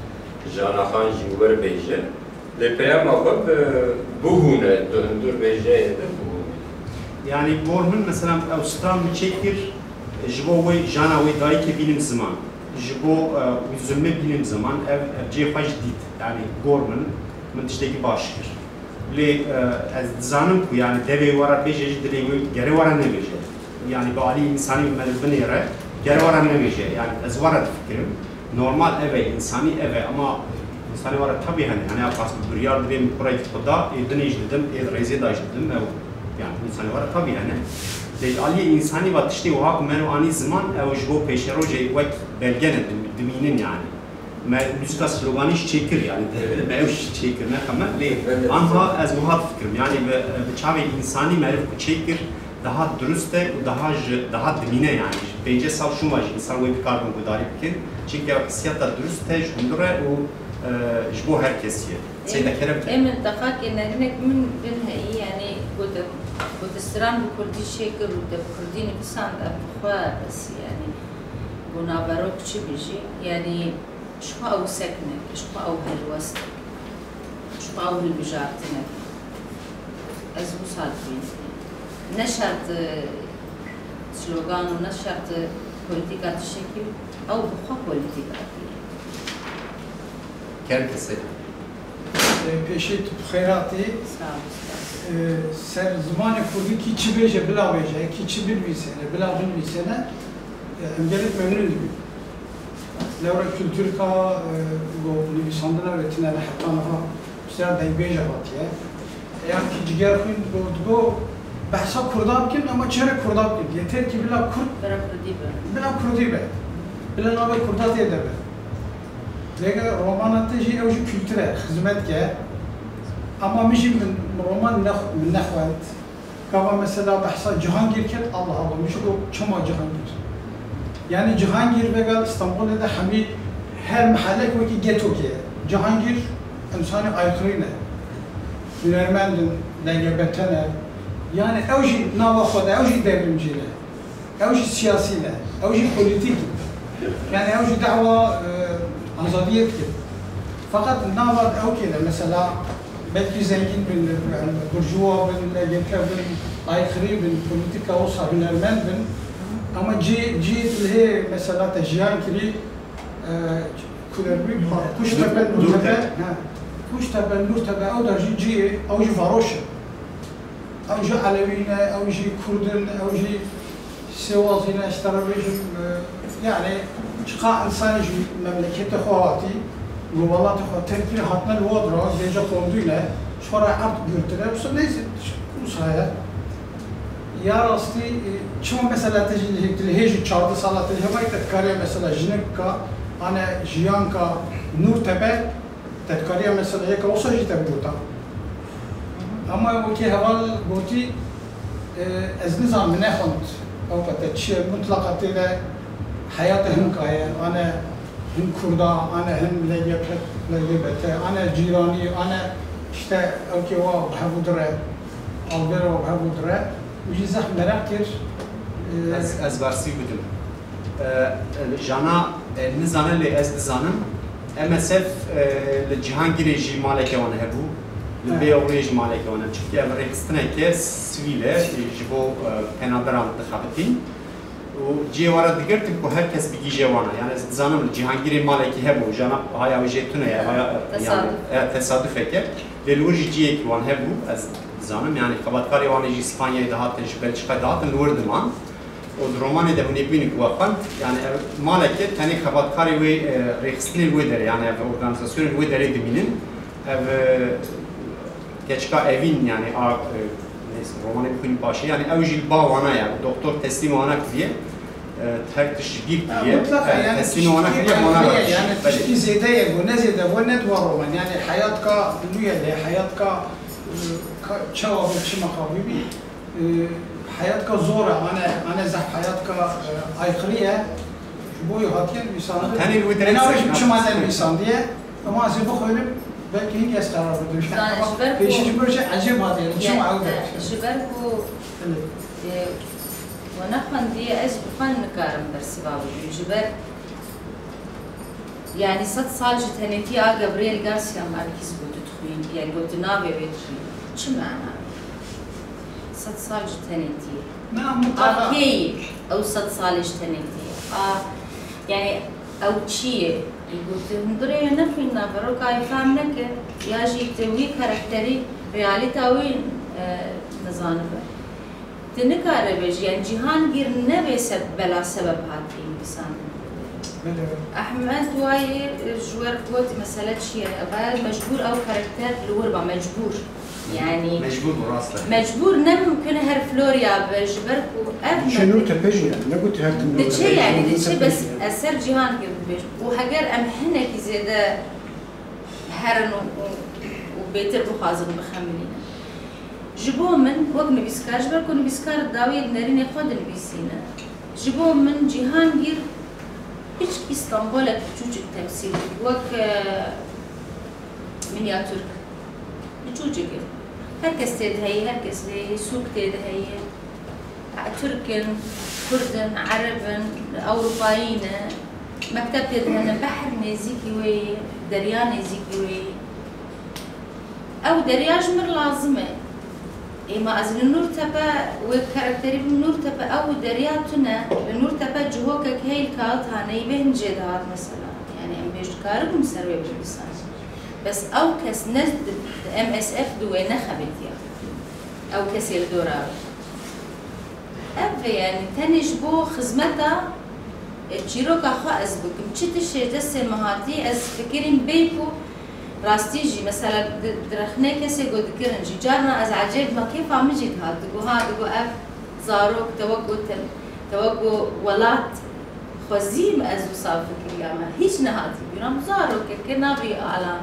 jana hanji var beje le peyam alıp buhune döndür bejeye de buhune. Yani Gorman mesela Avusturya çektir jibo ve jana ve dayke bilim zaman jibo üzülme bilim zaman ev cefaj dit yani Gorman من تشتكي باشكر لي زانم يعني دبي ورا بيجي دري جري ورا نبيجي يعني بعلي إنساني من البنيرة جري ورا نبيجي يعني أزوار الفكر نورمال أبي إنساني أبي أما إنساني ورا طبيعي يعني أقاس بريار دريم كوري خدا يدني جدم يدريزي دايج جدم أو يعني إنساني ورا طبيعي يعني لي علي إنساني وتشتي وهاك منو أني زمان أو جبو بيشروجي وقت بلجنة دمينين يعني ما müzika sloganı çekir yani mevş çekir ne kadar le anha az muhat fikrim yani bir çave insani merif çekir daha dürüst ve daha dimine yani bence sav şu var insan ve bir karbon gıdari bikin çünkü hissiyata dürüst te jundure o jbo herkes ye seyda kerem emin dakika nenek min bin hay yani bu distran bu kurdi şekil bu kurdi nefsan da bu bas yani bu nabarok çibici yani شو أو سكنك، شو أو هالوسط، شو أو هالبجارتنا، أزبو صادقين. نشرت سلوغان ونشرت بوليتيكات الشكل أو بخوا بوليتيكات. كان كسر. Peşit xeyratı. Ser zamanı kurdu ki çibeje bila veje, ki çibir bir sene, bila bir sene, engelet memnun gibi. لورا كولتور كا اللي بيصندنا رتنا حتى نها بسرعة دايبيجا باتيه يعني كي جيار خين تقول بحثا كرداب كن أما چرا كرداب كن يتر كي بلا كرد بلا كردي به بلا نابه كردات يده به لكن رومانات تجي أوجي كولتورة خدمت كه أما مشي من رومان من نخوات كما مثلا بحثا جهانگیر كت الله الله مشي لو چما جهانگیر Yani Cihangir ve İstanbul'da hami her mahalle ki geto ki Cihangir insani aykırıyla Ünermendin, LGBT'ne yani evji navahoda, evji devrimciyle evji siyasiyle, evji politik yani evji dava azadiyet ki fakat navad evkile mesela belki zengin bin, burjuva bin, LGBT bin, aykırı bin, politika olsa Ünermend bin ama G اللي هي مثلا تجيان كلي كودربي كوش تبع نور تبع كوش تبع نور تبع أو درجي جي أو جي فاروش أو جي علويين أو جي كردن أو جي سوازين اشتراكيين يعني شقاء إنسان جي مملكة خواتي ووالات خوات تركي هاتنا الوضع جيجا قومدونا شورا عرض قلتنا بس ليس وصايا يا راستي شو مثلا تجي الهيج تشارد صلاة الهواي تذكري مثلا جنكا أنا جيانكا نور تبع تذكري مثلا هيك وصل تبوتا أما وكي هوال بوتي از نظام من أخنت أو كتشي مطلقة تلا حياتهم كايا أنا هم كردا أنا هم لجبت أنا جيراني أنا إشتا أوكي واو بحبو درة ألبرو بحبو درة وجي زح مراكر از برسی بودم جانا نزانه لی از نزانم اما صرف لجهانگیری جی مالک وانه هبو لبیاوری جی مالک وانه چونکه اما رکستنه که سویله جبو پنادران تخابتین و جی وارد دیگر تبکو هر کس بگی جوانه یعنی از نزانم لجهانگیری مالکی هبو جانا های او جیتونه یا تصادفه که للورجی جی که وانه هبو از زانم يعني خبرتكاري وانا جي اسبانيا دهاتن بلجيكا دهاتن الوردمان ودروماني ده بنيبين قوافن يعني مالك تاني خبرتكاري وي ريخستني الويدر يعني في اورغانيزاسيون الويدر دمينن اف كيتشكا ايفين يعني روماني بخوني باشي يعني اوجي البا وانا يعني دكتور تسليم وانا كذيه تهكتش بيك كذيه تسليم وانا كذيه وانا يعني تشكي زيدايه ونزيده ورومان يعني حياتك اللي حياتك شو بتشي مخاويبي حياتك زورة أنا زح حياتك أيقرية بوي هاتين بيسان تاني الودرين أنا وش شو معنى بيسان ديه أما زي بخويلب بلكي هيك يستعرض بدوش في شيء برجع عجيب هاتين شو معود شبركو ونحن دي إيش بخان نكارم برسباب جبر يعني 6 سال جتنيتي جابرييل غارسيا ماركيز بتدخلين يعني قلت نابي بيدخلين شو معنى 6 سال جتنيتي نعم مطلع هي أو 6 سال جتنيتي يعني أو شيء يقول هندري نفين نفرو كاي فهمنك يا جي توي كاركتري رياليتا وين نزانبه تنكار بيجي يعني جهان غير نبي سبب بلا سبب هاتين بسان أحمد واي جوار قوت مسألة شيء أبغى مجبور أو كاركتر لوربا مجبور يعني مجبور براسله مجبور نمكن هر فلوريا بجبركو أبدا شنو تبجي يعني ما قلت هات دشي يعني دشي بس أسر جهان كده وحجر أمحنك زيادة هرن وبيتر بخازن بخملين جبوه من وقت نبيسكار جبركو نبيسكار الداوية نرين يخود نبيسينا جبوه من جهان غير هيك اسطنبول بتوجد تمثيل وك مينياتورك بتوجد هركس تدهي هركس هي سوق تدهي تركن كردن عربن أوروبيين مكتب تدهن بحر نزيكي وي دريان نزيكي وي أو درياج مر لازمة إما أزل النور تبا وكاركتري بالنور تبا أو درياتنا النور تبا جهوك كهيل كات هاني بين جدار مثلا يعني أم بيجد كارب مسروي باللسان بس أو كس نزد MSF دوي نخبت يا أو كس يلدورا أب يعني تنش بو خزمتا تجيروك أخو أزبك مشيتش دس مهاتي أز فكرين بيكو راستيجي مثلا درخنه كسي قد كرنجي جارنا از عجيب ما كيف عم يجي هاد تقول ها تقول اف زاروك توقو ولات خزيم از وصافك اليوم هيش نهاتي بيرام زاروك كنا بي اعلان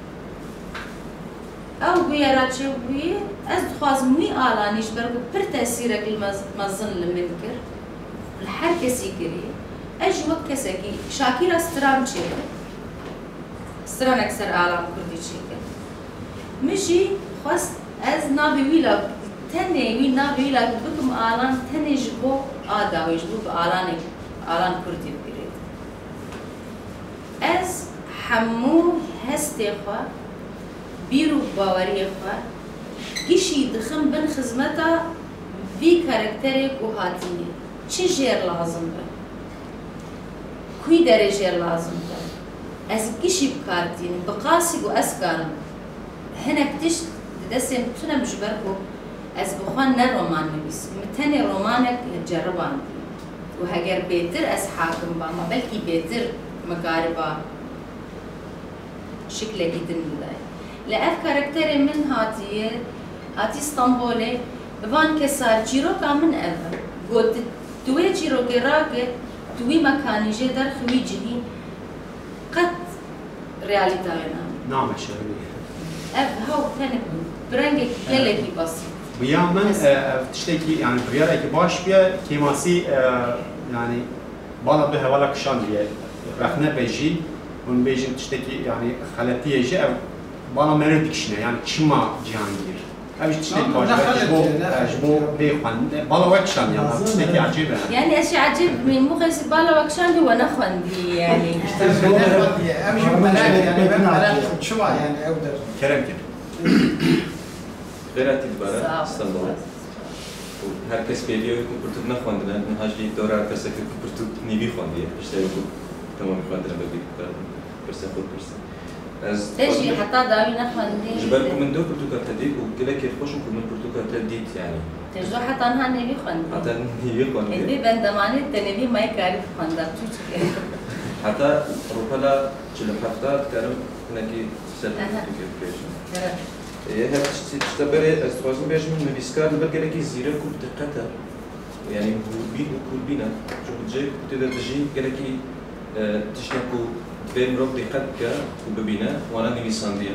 او بيراتشي بي از خوازمي اعلانيش بركو بر تاثيرك المزن لمنكر الحر كسي كري اجي وقت كسكي شاكيرا استرامشي سران أكثر عالم كردي شيء مشي خاص از نابي ويلا تاني وين نابي ويلا بكم عالم تاني جبو آدا ويجبو بعالم كردي بقريت از حمو هستي خوا بيرو باوري خوا كيشي دخم بن خزمتا في كاركترك وهاتية چه جير لازم به كوي درجة لازم به از کیشی بکارتین بقاسی و اسکارم هنک تشت دستم تونم جبر کو از بخوان نه رمان نویس متنی رمانك جربان و هگر بهتر از حاکم با ما بلکی بهتر مقاربه شكله جدا بداية لأف كاركتر من هاتي اسطنبولي بفان كسار جيروكا من أفا قلت توي جيروكي راكي توي مكاني جدر خوي جهي قد رياليتا نعم شغلي أف هاو تاني برنجك يلكي بسيط ويامن تشتكي يعني بريالك باش بيا كيماسي يعني بالا بها ولا كشان بيا رخنا بيجي ون بيجي تشتكي يعني خلتيه جي بالا مرد كشنا يعني كشما جهانگير اوش تشتكي باش جبو بيخوان بالا وكشان يعني تشتكي عجيبه يعني اشي عجيب من مخيس بالا وكشان هو نخوندي يعني امشي ملاك يعني ملاك شو يعني اقدر كلام كده غيراتي دبارة اسطنبول وهركز بيليو يكون برتوك نخواندنا نهاجي دورة هركز يكون برتوك نيبي خواندية اشتري يكون تمام خواندنا بقيت برسا خود برسا تجي حتى داوي نخواندي جبالكم من دو برتوك تديت وكلا كيف خوشنكم من برتوك تديت يعني تجو حتى نها نيبي خواندي حتى نيبي خواندي نيبي بندماني تنبي ما يكاري خواندي تشوش حتى روبلا جل حفتات كارم نكي سيرتيفيكيشن هذا تشتبري استخدام بيش من بيسكار البرجر زيرة كوب دقته يعني بيد وكل بينا شو بتجي تقدر تجي كلكي تشتكو بين روب دقتك وببينا وانا نبي سانديا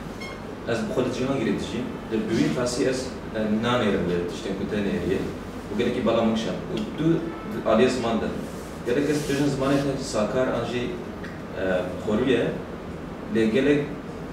از بخود جهان غير تجي البوي فاسي از نانير تشتكو تانيريه وكلكي بالا مكشا ودو عليه زمان ده كلكي استجن زمان ساكار انجي خوريه لجلك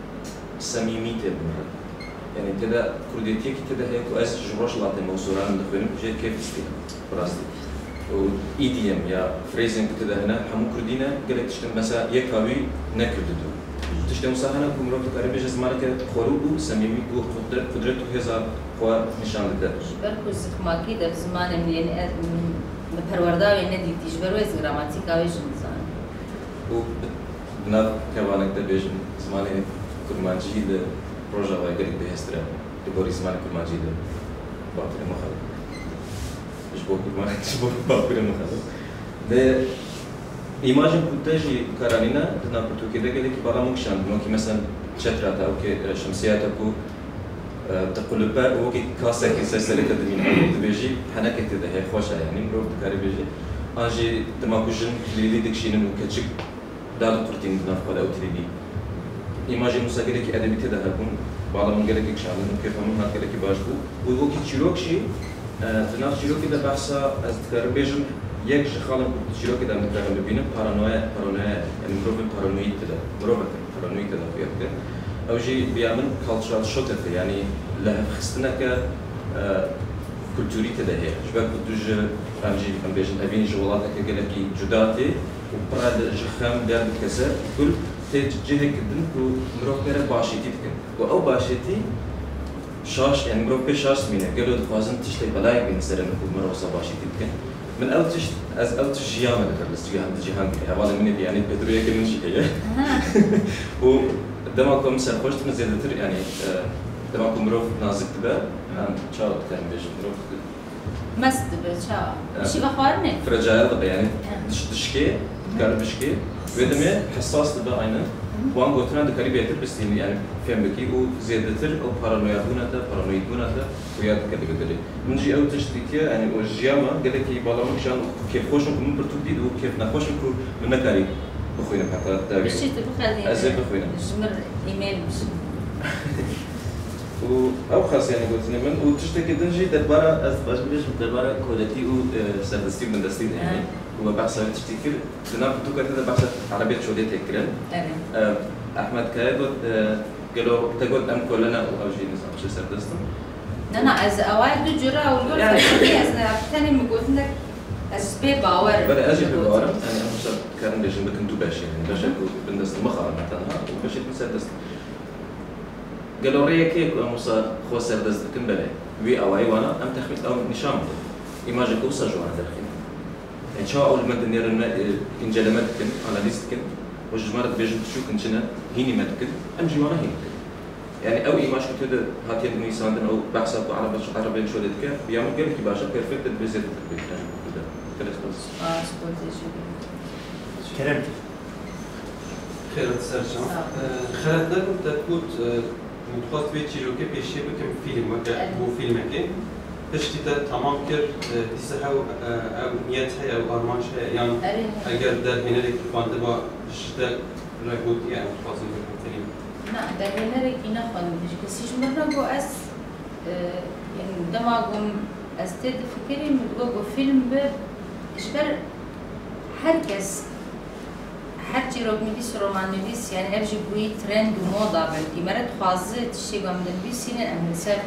سميميته بمرة يعني تدا كرديتي كتدا هيك وأس جبرش لاتي موصولان دخلين بجد كيف استي براستي و EDM يا فريزين كتدا هنا حمو كردينا قالك تشتم مثلا يكاوي نكردو تشتم مثلا هنا كمرات قريب جز مالك خروج سميمي و قدرته هزار هو نشان ده بركو زخما كده بزمان من يعني من پرورداوی ندیدی جبروی زراماتیک آویش انسان و بنا كوانك ده بيجن زمانه كرمانجي ده proje vai gări de extra de borismane cu magie de batere măhal. Deci batere măhal. De imagine cu teji Carolina, na portuche de gări ki bara mukşan, no ki mesela çetrata o ki şemsiyata ku تقلبا o ki kasa ki sesleri kadın de beji hanaket de he xoşa yani mro kare beji. Anji temakujun lili dikşinin o keçik dar kurtin na fala utilini. imagine musa gerek ki edebiyatı da hepun bağlamın gerek ki şanlı kefamın hat gerek ki başbu bu ki çirok şey tırnak çirok da bahsa az tarbiyajın yek şahalın çirok da mutlarım bebinin paranoya yani paranoid da paranoid da fiyatı avcı biyamen cultural shock yani la xistna ka kültürite de he şbek duj amji ambejin evin jolata ka gerek ki judati و براد جخام دار بكسا كل تجهك الدنك ومروك كره باشيتي تكن و او باشيتي شاش يعني مروك بشاش مينه قالوا دخوازن تشتي بلاي بين سرن مروك باشيتي تكن من او تشت از او تجيام درس جهان هذا من يعني بدريه كل شيء و دماكم سرخوشت من زيادتر يعني دماكم مروك نازك تبع تشاو كان بيج مروك مست بچا شي بخوارنه فرجايل يعني دشكي قربشكي ودمي حساس ده aynı وان قلتنا ده قريب يتر بس يعني فهم بكي وزيادتر او بارانويا بونا ده وياد كده بدري من جي او تشتيتيا يعني وجياما قال لك يبالون مشان كيف خوشن كم برتودي وكيف نخوشن كو من كاري بخوينا حتى دابي بشي تبخذي ازي بخوينا جمر ايميل بش و او خاص يعني قلت من وتشتكي دنجي دبارة باش بيش دبارة كولتي و سردستي من دستي يعني هو بحث تشتكي لنا بتوك كده بحث عربية شو ديت كرن احمد كايد قالوا تقول ام كلنا او شيء نظام شو سردستم انا از اوائل دو جرا اول از ثاني مقول لك از بي باور بلا اجي باور يعني مش كان بيجي بكنتو باش يعني باش بندست مخا مثلا وباش تسردست قالوا ريا كيك موسى خو سردست كم بلا وي او اي وانا ام تخميت او نشام ايماجك وصا جو عند الخير ان شاء الله المدن يرن انجلمتكن اناليستكن وجمارة بيجن شو كنتنا هيني مدكن أم جوانا هيني يعني أو إيماش كنت هذا هاتين نيسان أو بحسب عربي شو ذيك بيعمل قال كي باشا بيرفكت بيزيد كده كده خلاص كلام خيرات سرجان خيراتنا كنت تقول متخصص بيتشي لو كي بيشي بكم فيلم مو فيلم كي تشتي تمام كر تسحو أو نيتها أو أرمانشها يعني أجر ده هنا لك فانت با شتى رجوت يعني متخصص بكم فيلم لا ده هنا لك هنا خالص بس إيش مرة جو أس يعني دماغهم أستد فكري متوقع فيلم إشبر هركس حتى لو نبيس رومان نبيس يعني أرجع بوي ترند وموضة بالإمارات خاصة الشيء قام نبيس هنا أمن سر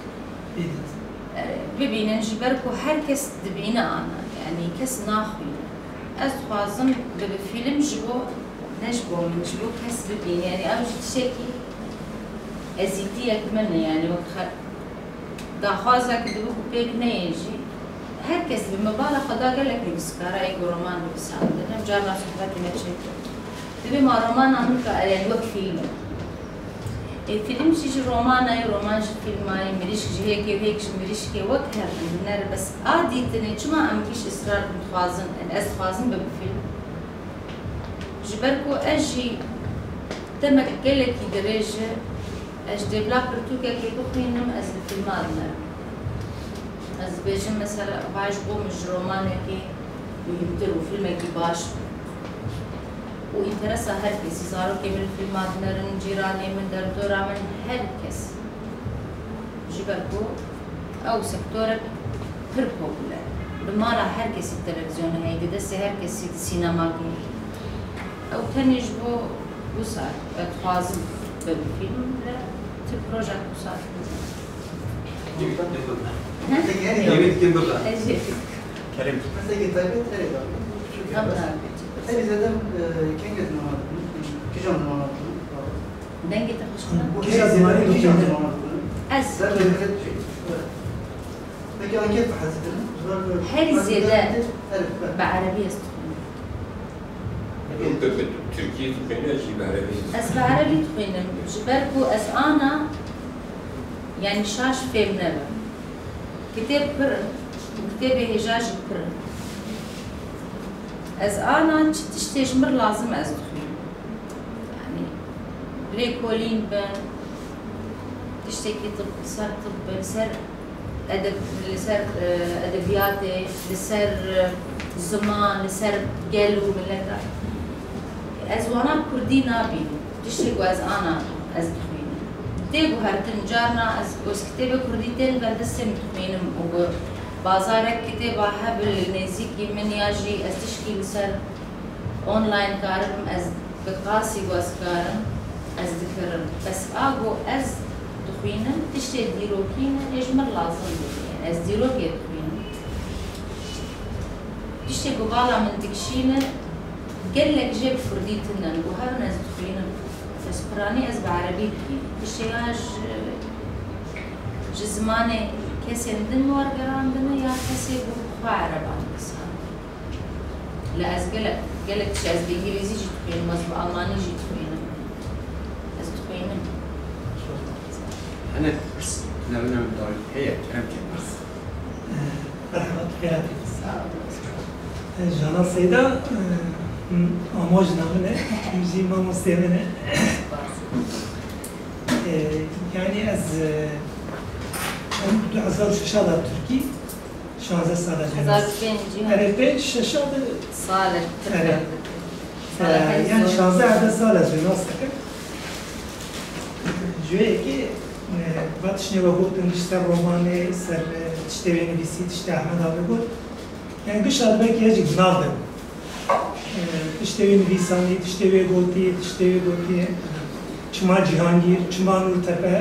ببين نجبركو هركس دبينا أنا يعني كس ناخوي أزخازم بفيلم جبو نجبو من جبو كس ببين يعني أرجع تشكي أزيدي أكملنا يعني وقت دا خازك دبوكو بيك نيجي هركس بمبالغ خدا قال لك بسكارة أي رومان بسال أنا مجرد صحبتي ما تشوفه تبي ما رومان عملك يعني وقت فيلم الفيلم شيء رومان أي رومان شيء فيلم أي مريش هيك وهيك مريش كي وقت هذا بس عادي تاني شو ما أمكيش إصرار متخازن الأسخازن بالفيلم جبركو أجي تمك قال لك درجة أجدب لا برتوكا كي بخينم أز الفيلم هذا از بیشتر مثلا باش قومش رومانه که می‌تونیم فیلمی که باش و اینترس هر کسی زارو که من فیلمات نرن جیرانی من در دورا من هر کس جبرکو او سکتور پر پوپولار بمالا هر کسی تلویزیون هایی دست هر کسی سینما کی او تنیج بو بسار اتخاذ بالفیلم لا تبروجات بسار يمكن كم بقى كلام مثلا يتابع تريدا مثلا إذا كان قد نهار كيجان نهار دنگی تخشنا كيجان زماني كيجان نهار از لكن أنا كيف حسيتنا هل زيادة بعربية استخدام Türkiye tükeniyor ki Arabi. از بعربي تخينم جبركو از أنا يعني شاش فيم نبا كتاب قرن وكتاب هجاج قرن از أنا تشتيش مر لازم از تخيم يعني ليكولين بن تشتكي طب سر طب سر أدب لسر أدبيات لسر زمان لسر قالوا ملكا از وانا كردي نابين تشتكوا از أنا از تخيم تيجو هرتن جارنا از كتاب كردي تل بردسم تخينم و بازارك كتاب حبل نزيكي من ياجي از تشكي لسر أونلاين كارم از بقاسي واز كارم از ذكرم بس آگو از تخينم تشتي ديروكينا يجمر لازم يعني از ديروكي تخينم تشتي قبالا من دكشينا قال لك جيب فرديتنا وهذا ناس تخينم بس براني از بعربي بخين تشتي جزماني كسي عندن ورقراندنا يا كسي بخوا عربان بس لا از قال لك تشتي از بإنجليزي جي تخينم از بألماني جي تخينم از تخينم أنا بس نبنا من دار هي كلام كده مرحبا بخيراتي جانا سيدا آماج نامنه يجي ما مستمنه يعني از 2006 تركي 16 سال جناس 6 سال يعني 16 سال جناس جويكي باتشني وقت نشتغل روماني سر تشتري نبيسي تشتري أحمد أبو بود يعني قش هذا بيك يجي بنادم تشتري نبيساني تشتري قوتي چما جهانگیر چما نور تپه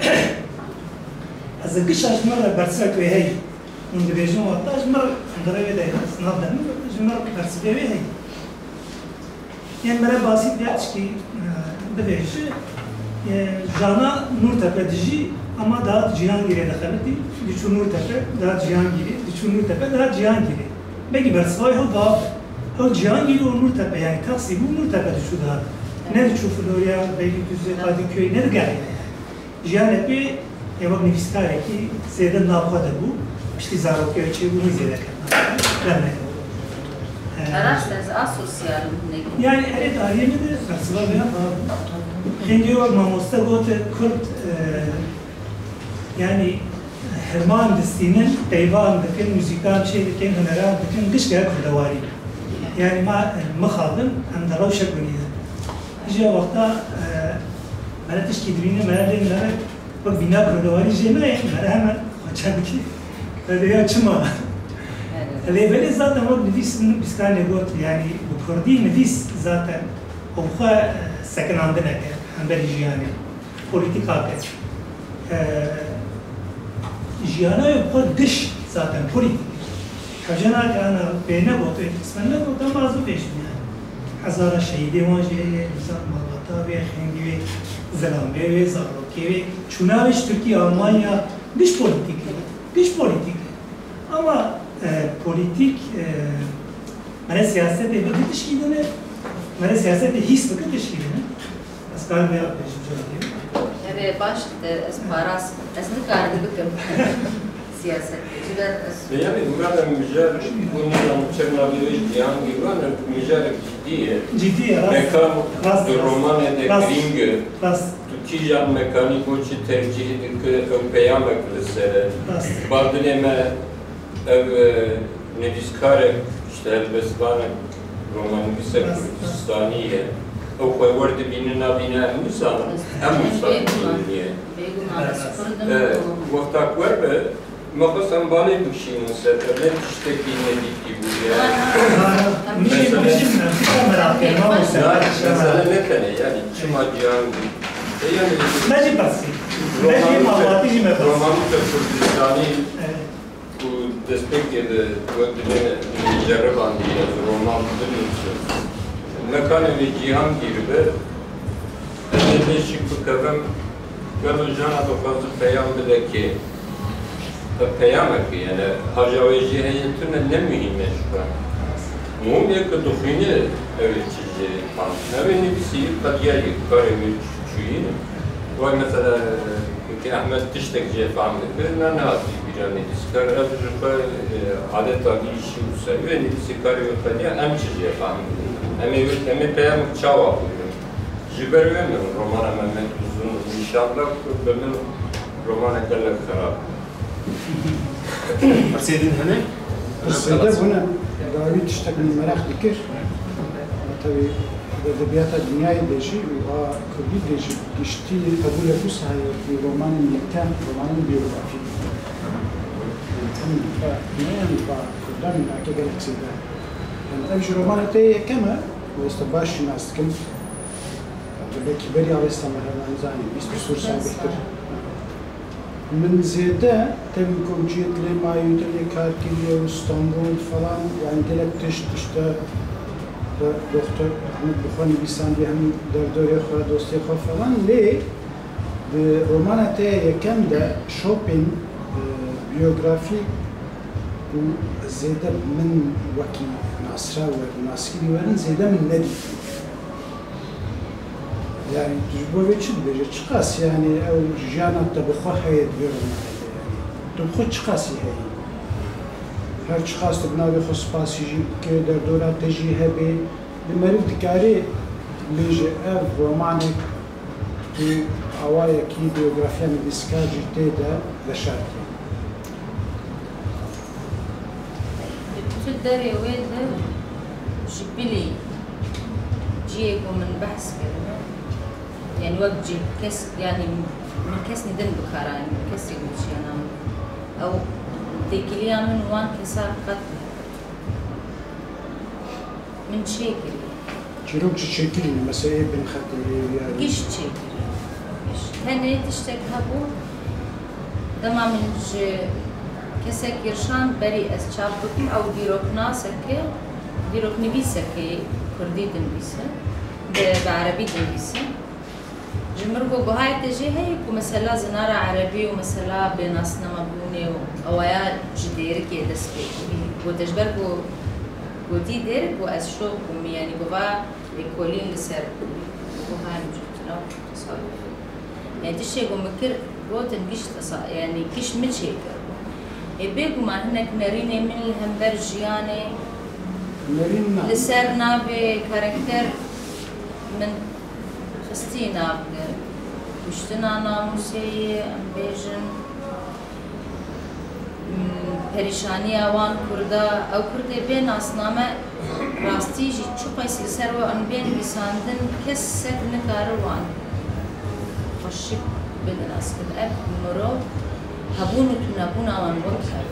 از قش هاش مرة برسك وهاي من دبيجون وقتاش مرة دربي ده نادم مرة برسك وهاي يعني مرة بسيط بيعتشكي دبيج جانا نور تپه دجی اما داد جهانگیری دخلتی دیچون نور تپه داد جهانگیری دیچون نور تپه داد جهانگیری بگی برسوای هم باب او جهانگیر و مرتبه یعنی تقسیم و مرتبه شو دار نه چو فلوریا بیلی دوزه قادی کوی نه گری جهان پی یه وقت نویسکاره کی زیاده ناخوده بو پشتی زاروکی چی بو زیاده کرد نه راست از اسوسیال نگی yani evet arayamadı kasıla veya kendi o mamosta gote Kürt yani Herman destinin peyvan bütün müzikal şey bütün hüneran bütün kış gel kurdavari yani ma khaldım hem de ravşa günüydü. İşte vakta bana teşkidrine merdivenlere bak bina kurdavari jeme yani hemen açan ki öyle açma. Böyle zaten o nefisinin biskane got yani bu Kürdi nefis zaten o kadar sekinandı ne hem de yani politik haber. Jiyana yok o dış zaten politik. Kajana kana beyne got kısmında got ama azı peşin yani. Hazara şehidi vajeye insan malata ve hengi ve zelambe ve zaroki ve çunaviş Türkiye Almanya dış politik dış politik ama politik mana siyaset bir teşkilini mana siyaset his bakın teşkilini asgar veya peşince evet baş paras aslında kardı bakın siyaset yani burada müjer bundan Çernobil yan gibi müjer ciddi mekan romanede gringe Türkiye mekanikoçi tercih edildi Avrupa meklesere badneme ev neviskare işte Elbistan romanı ise Kürdistan'ı o koyvardı binin abine Musa hem diye. Vaktak var ve makasam bana bir şey olsa ne işte bilmedik gibi ya. Mesela ne tane yani çimacıyan yani ne basit. Romanı da Kürdistan'ı bu despektede mücerreb andiye roman bilmiyorsun. Mekan ve cihan gibi ne şık kavram galojana da fazla peygamber'deki peygamber yani hacaveci hayatına ne mühim şu an. Muhammed kadufine evet çiğ pan. Evet ne bir şey kadiyar karemi çüğün. Vay mesela ki Ahmet Tiştek cefamdı. Ben ne yapayım yani diskar azıcık adet abi işi olsa ve diskar yok ya hem çiğ cefamdı. Hem peygamber çava koyuyor. Jiberven romana Mehmet Uzun inşallah benim romana kalak kharab. Perseydin hani? Perseyde buna David işte bir merak dikir. Tabii edebiyata dünyayı deşi ve Kürdi deşi geçti kabul yapı sahibi romanın yekten romanın biyografi. Ne yani Kürdan ake galakside. Yani ev romanı te keme ve işte baş şinastkim. Belki beri avesta merhaban zani bir sürü sabittir. من زيادة تبي كوجيت لي ما يدري كاركيليا واسطنبول فلان يعني تلك تشتا دكتور أحمد بخاري بيسان بهم دردور يخوا دوست يخوا فلان ليه برومانة تاعي كم ده شوبين بيوغرافي وزيادة من وكي ناصرة وناصري ورن زيادة من ندي yani tecrübe için bir çıkas yani o janatta bu hayat görünüyor yani bu çıkas yani her çıkas da buna bir hospasi ki derdora tecrübe bir merif dikari lije ev romanik bu havaya ki biyografiya diskacı teda ve şarkı تقدر يا ولد جبلي جيكو من بحث يعني وجه كس يعني من كس ندن بخاران من كس يقولش أنا أو تكليا من وان كسر قط من شكل شروق شكل مثلا بن خطر يعني إيش شكل إيش هني تشتك هبو دما من ج كسر كرشان بري أسشابكم أو ديروكنا سكة ديروك نبيسكة كردي دنبيسة بعربي دنبيسة جمركو بهاي تجي هيك ومثلا زنارة عربي ومثلا بناسنا مبنوني أو يا جدير كده سبيكي وتجبركو گودی دیر و از شو بومی یعنی بوا کلین لسر بوا هم جوتنا تصال يعني تشي قوم بكر روتن قش يعني قش مشي يبيقوا ما هناك نريني من الهمبرجياني لسر نابي كاركتر من خستي نابي وشتنا ناموسي امبيجن پریشانی آوان کرده او کرده بین اسنامه راستی جی چوبای سر و آن بین بیساندن کس سر نکاروان خوشی بدن اسکن اب مرو هبون و تنبون آوان بود کرد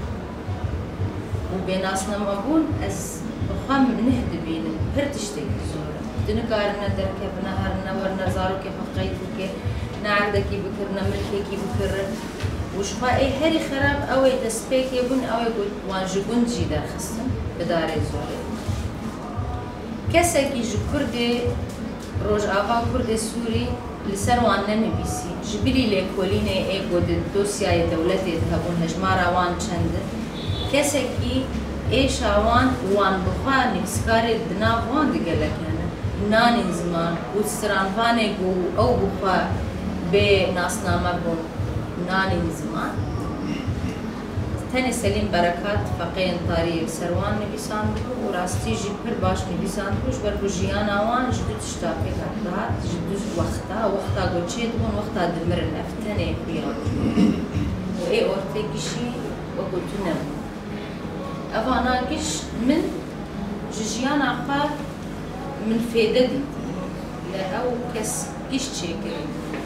و بین اسنامه بون از بخوام نهد بینم پرتشتی زوره دنکارنا درکبنا هرنا ورنا زارو که حقیقی که نعردکی بکرنا ملکی کی بکرن وشفا اي هري خراب اوي دسبيك يبون اوي وانجبون جي درخصن بداري زوري كساكي جو كردي روج آفا كردي سوري لسر وان نبيسي جبري لكوليني اي قد دوسيا دولتي يذهبون هجمارا وان چند كساكي اي شاوان وان بخوا نفسكاري دناف وان دقلك ناني زمان وسترانفاني قو او بخوا بناسنامه بون ناني زمان تاني سليم بركات فقين طاري سروان نبيسان بكو وراستي جي بر باش نبيسان بكوش بركو جيانا وان جدو تشتاقي كتلات جدو وقتا قوچيت بون وقتا دمر نفتني بيان وإي أورتي كشي وقلتو نبو أفانا كش من جيانا قاب من فيدة دي لا أو كس كش تشيكري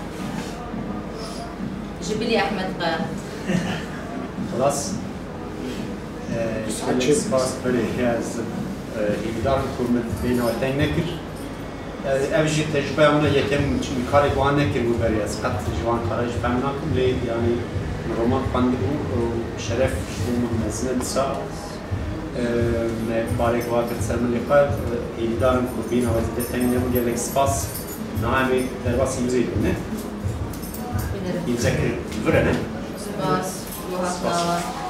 جبلي أحمد قاعد خلاص سپاس بله از هیدار کمت بین آتنگ نکر اوجی تجربه اونا یکم کار جوان نکر بود بری از قط جوان کارش فهمنا کن لی یعنی رومان خواند بود و شرف شدوم مزند سا بارک واقع سرمن لقاء هیدار کم بین آتنگ تنگ نمو گلک سپاس نامی در باسی مزید نه؟ يتذكر فرنا سباس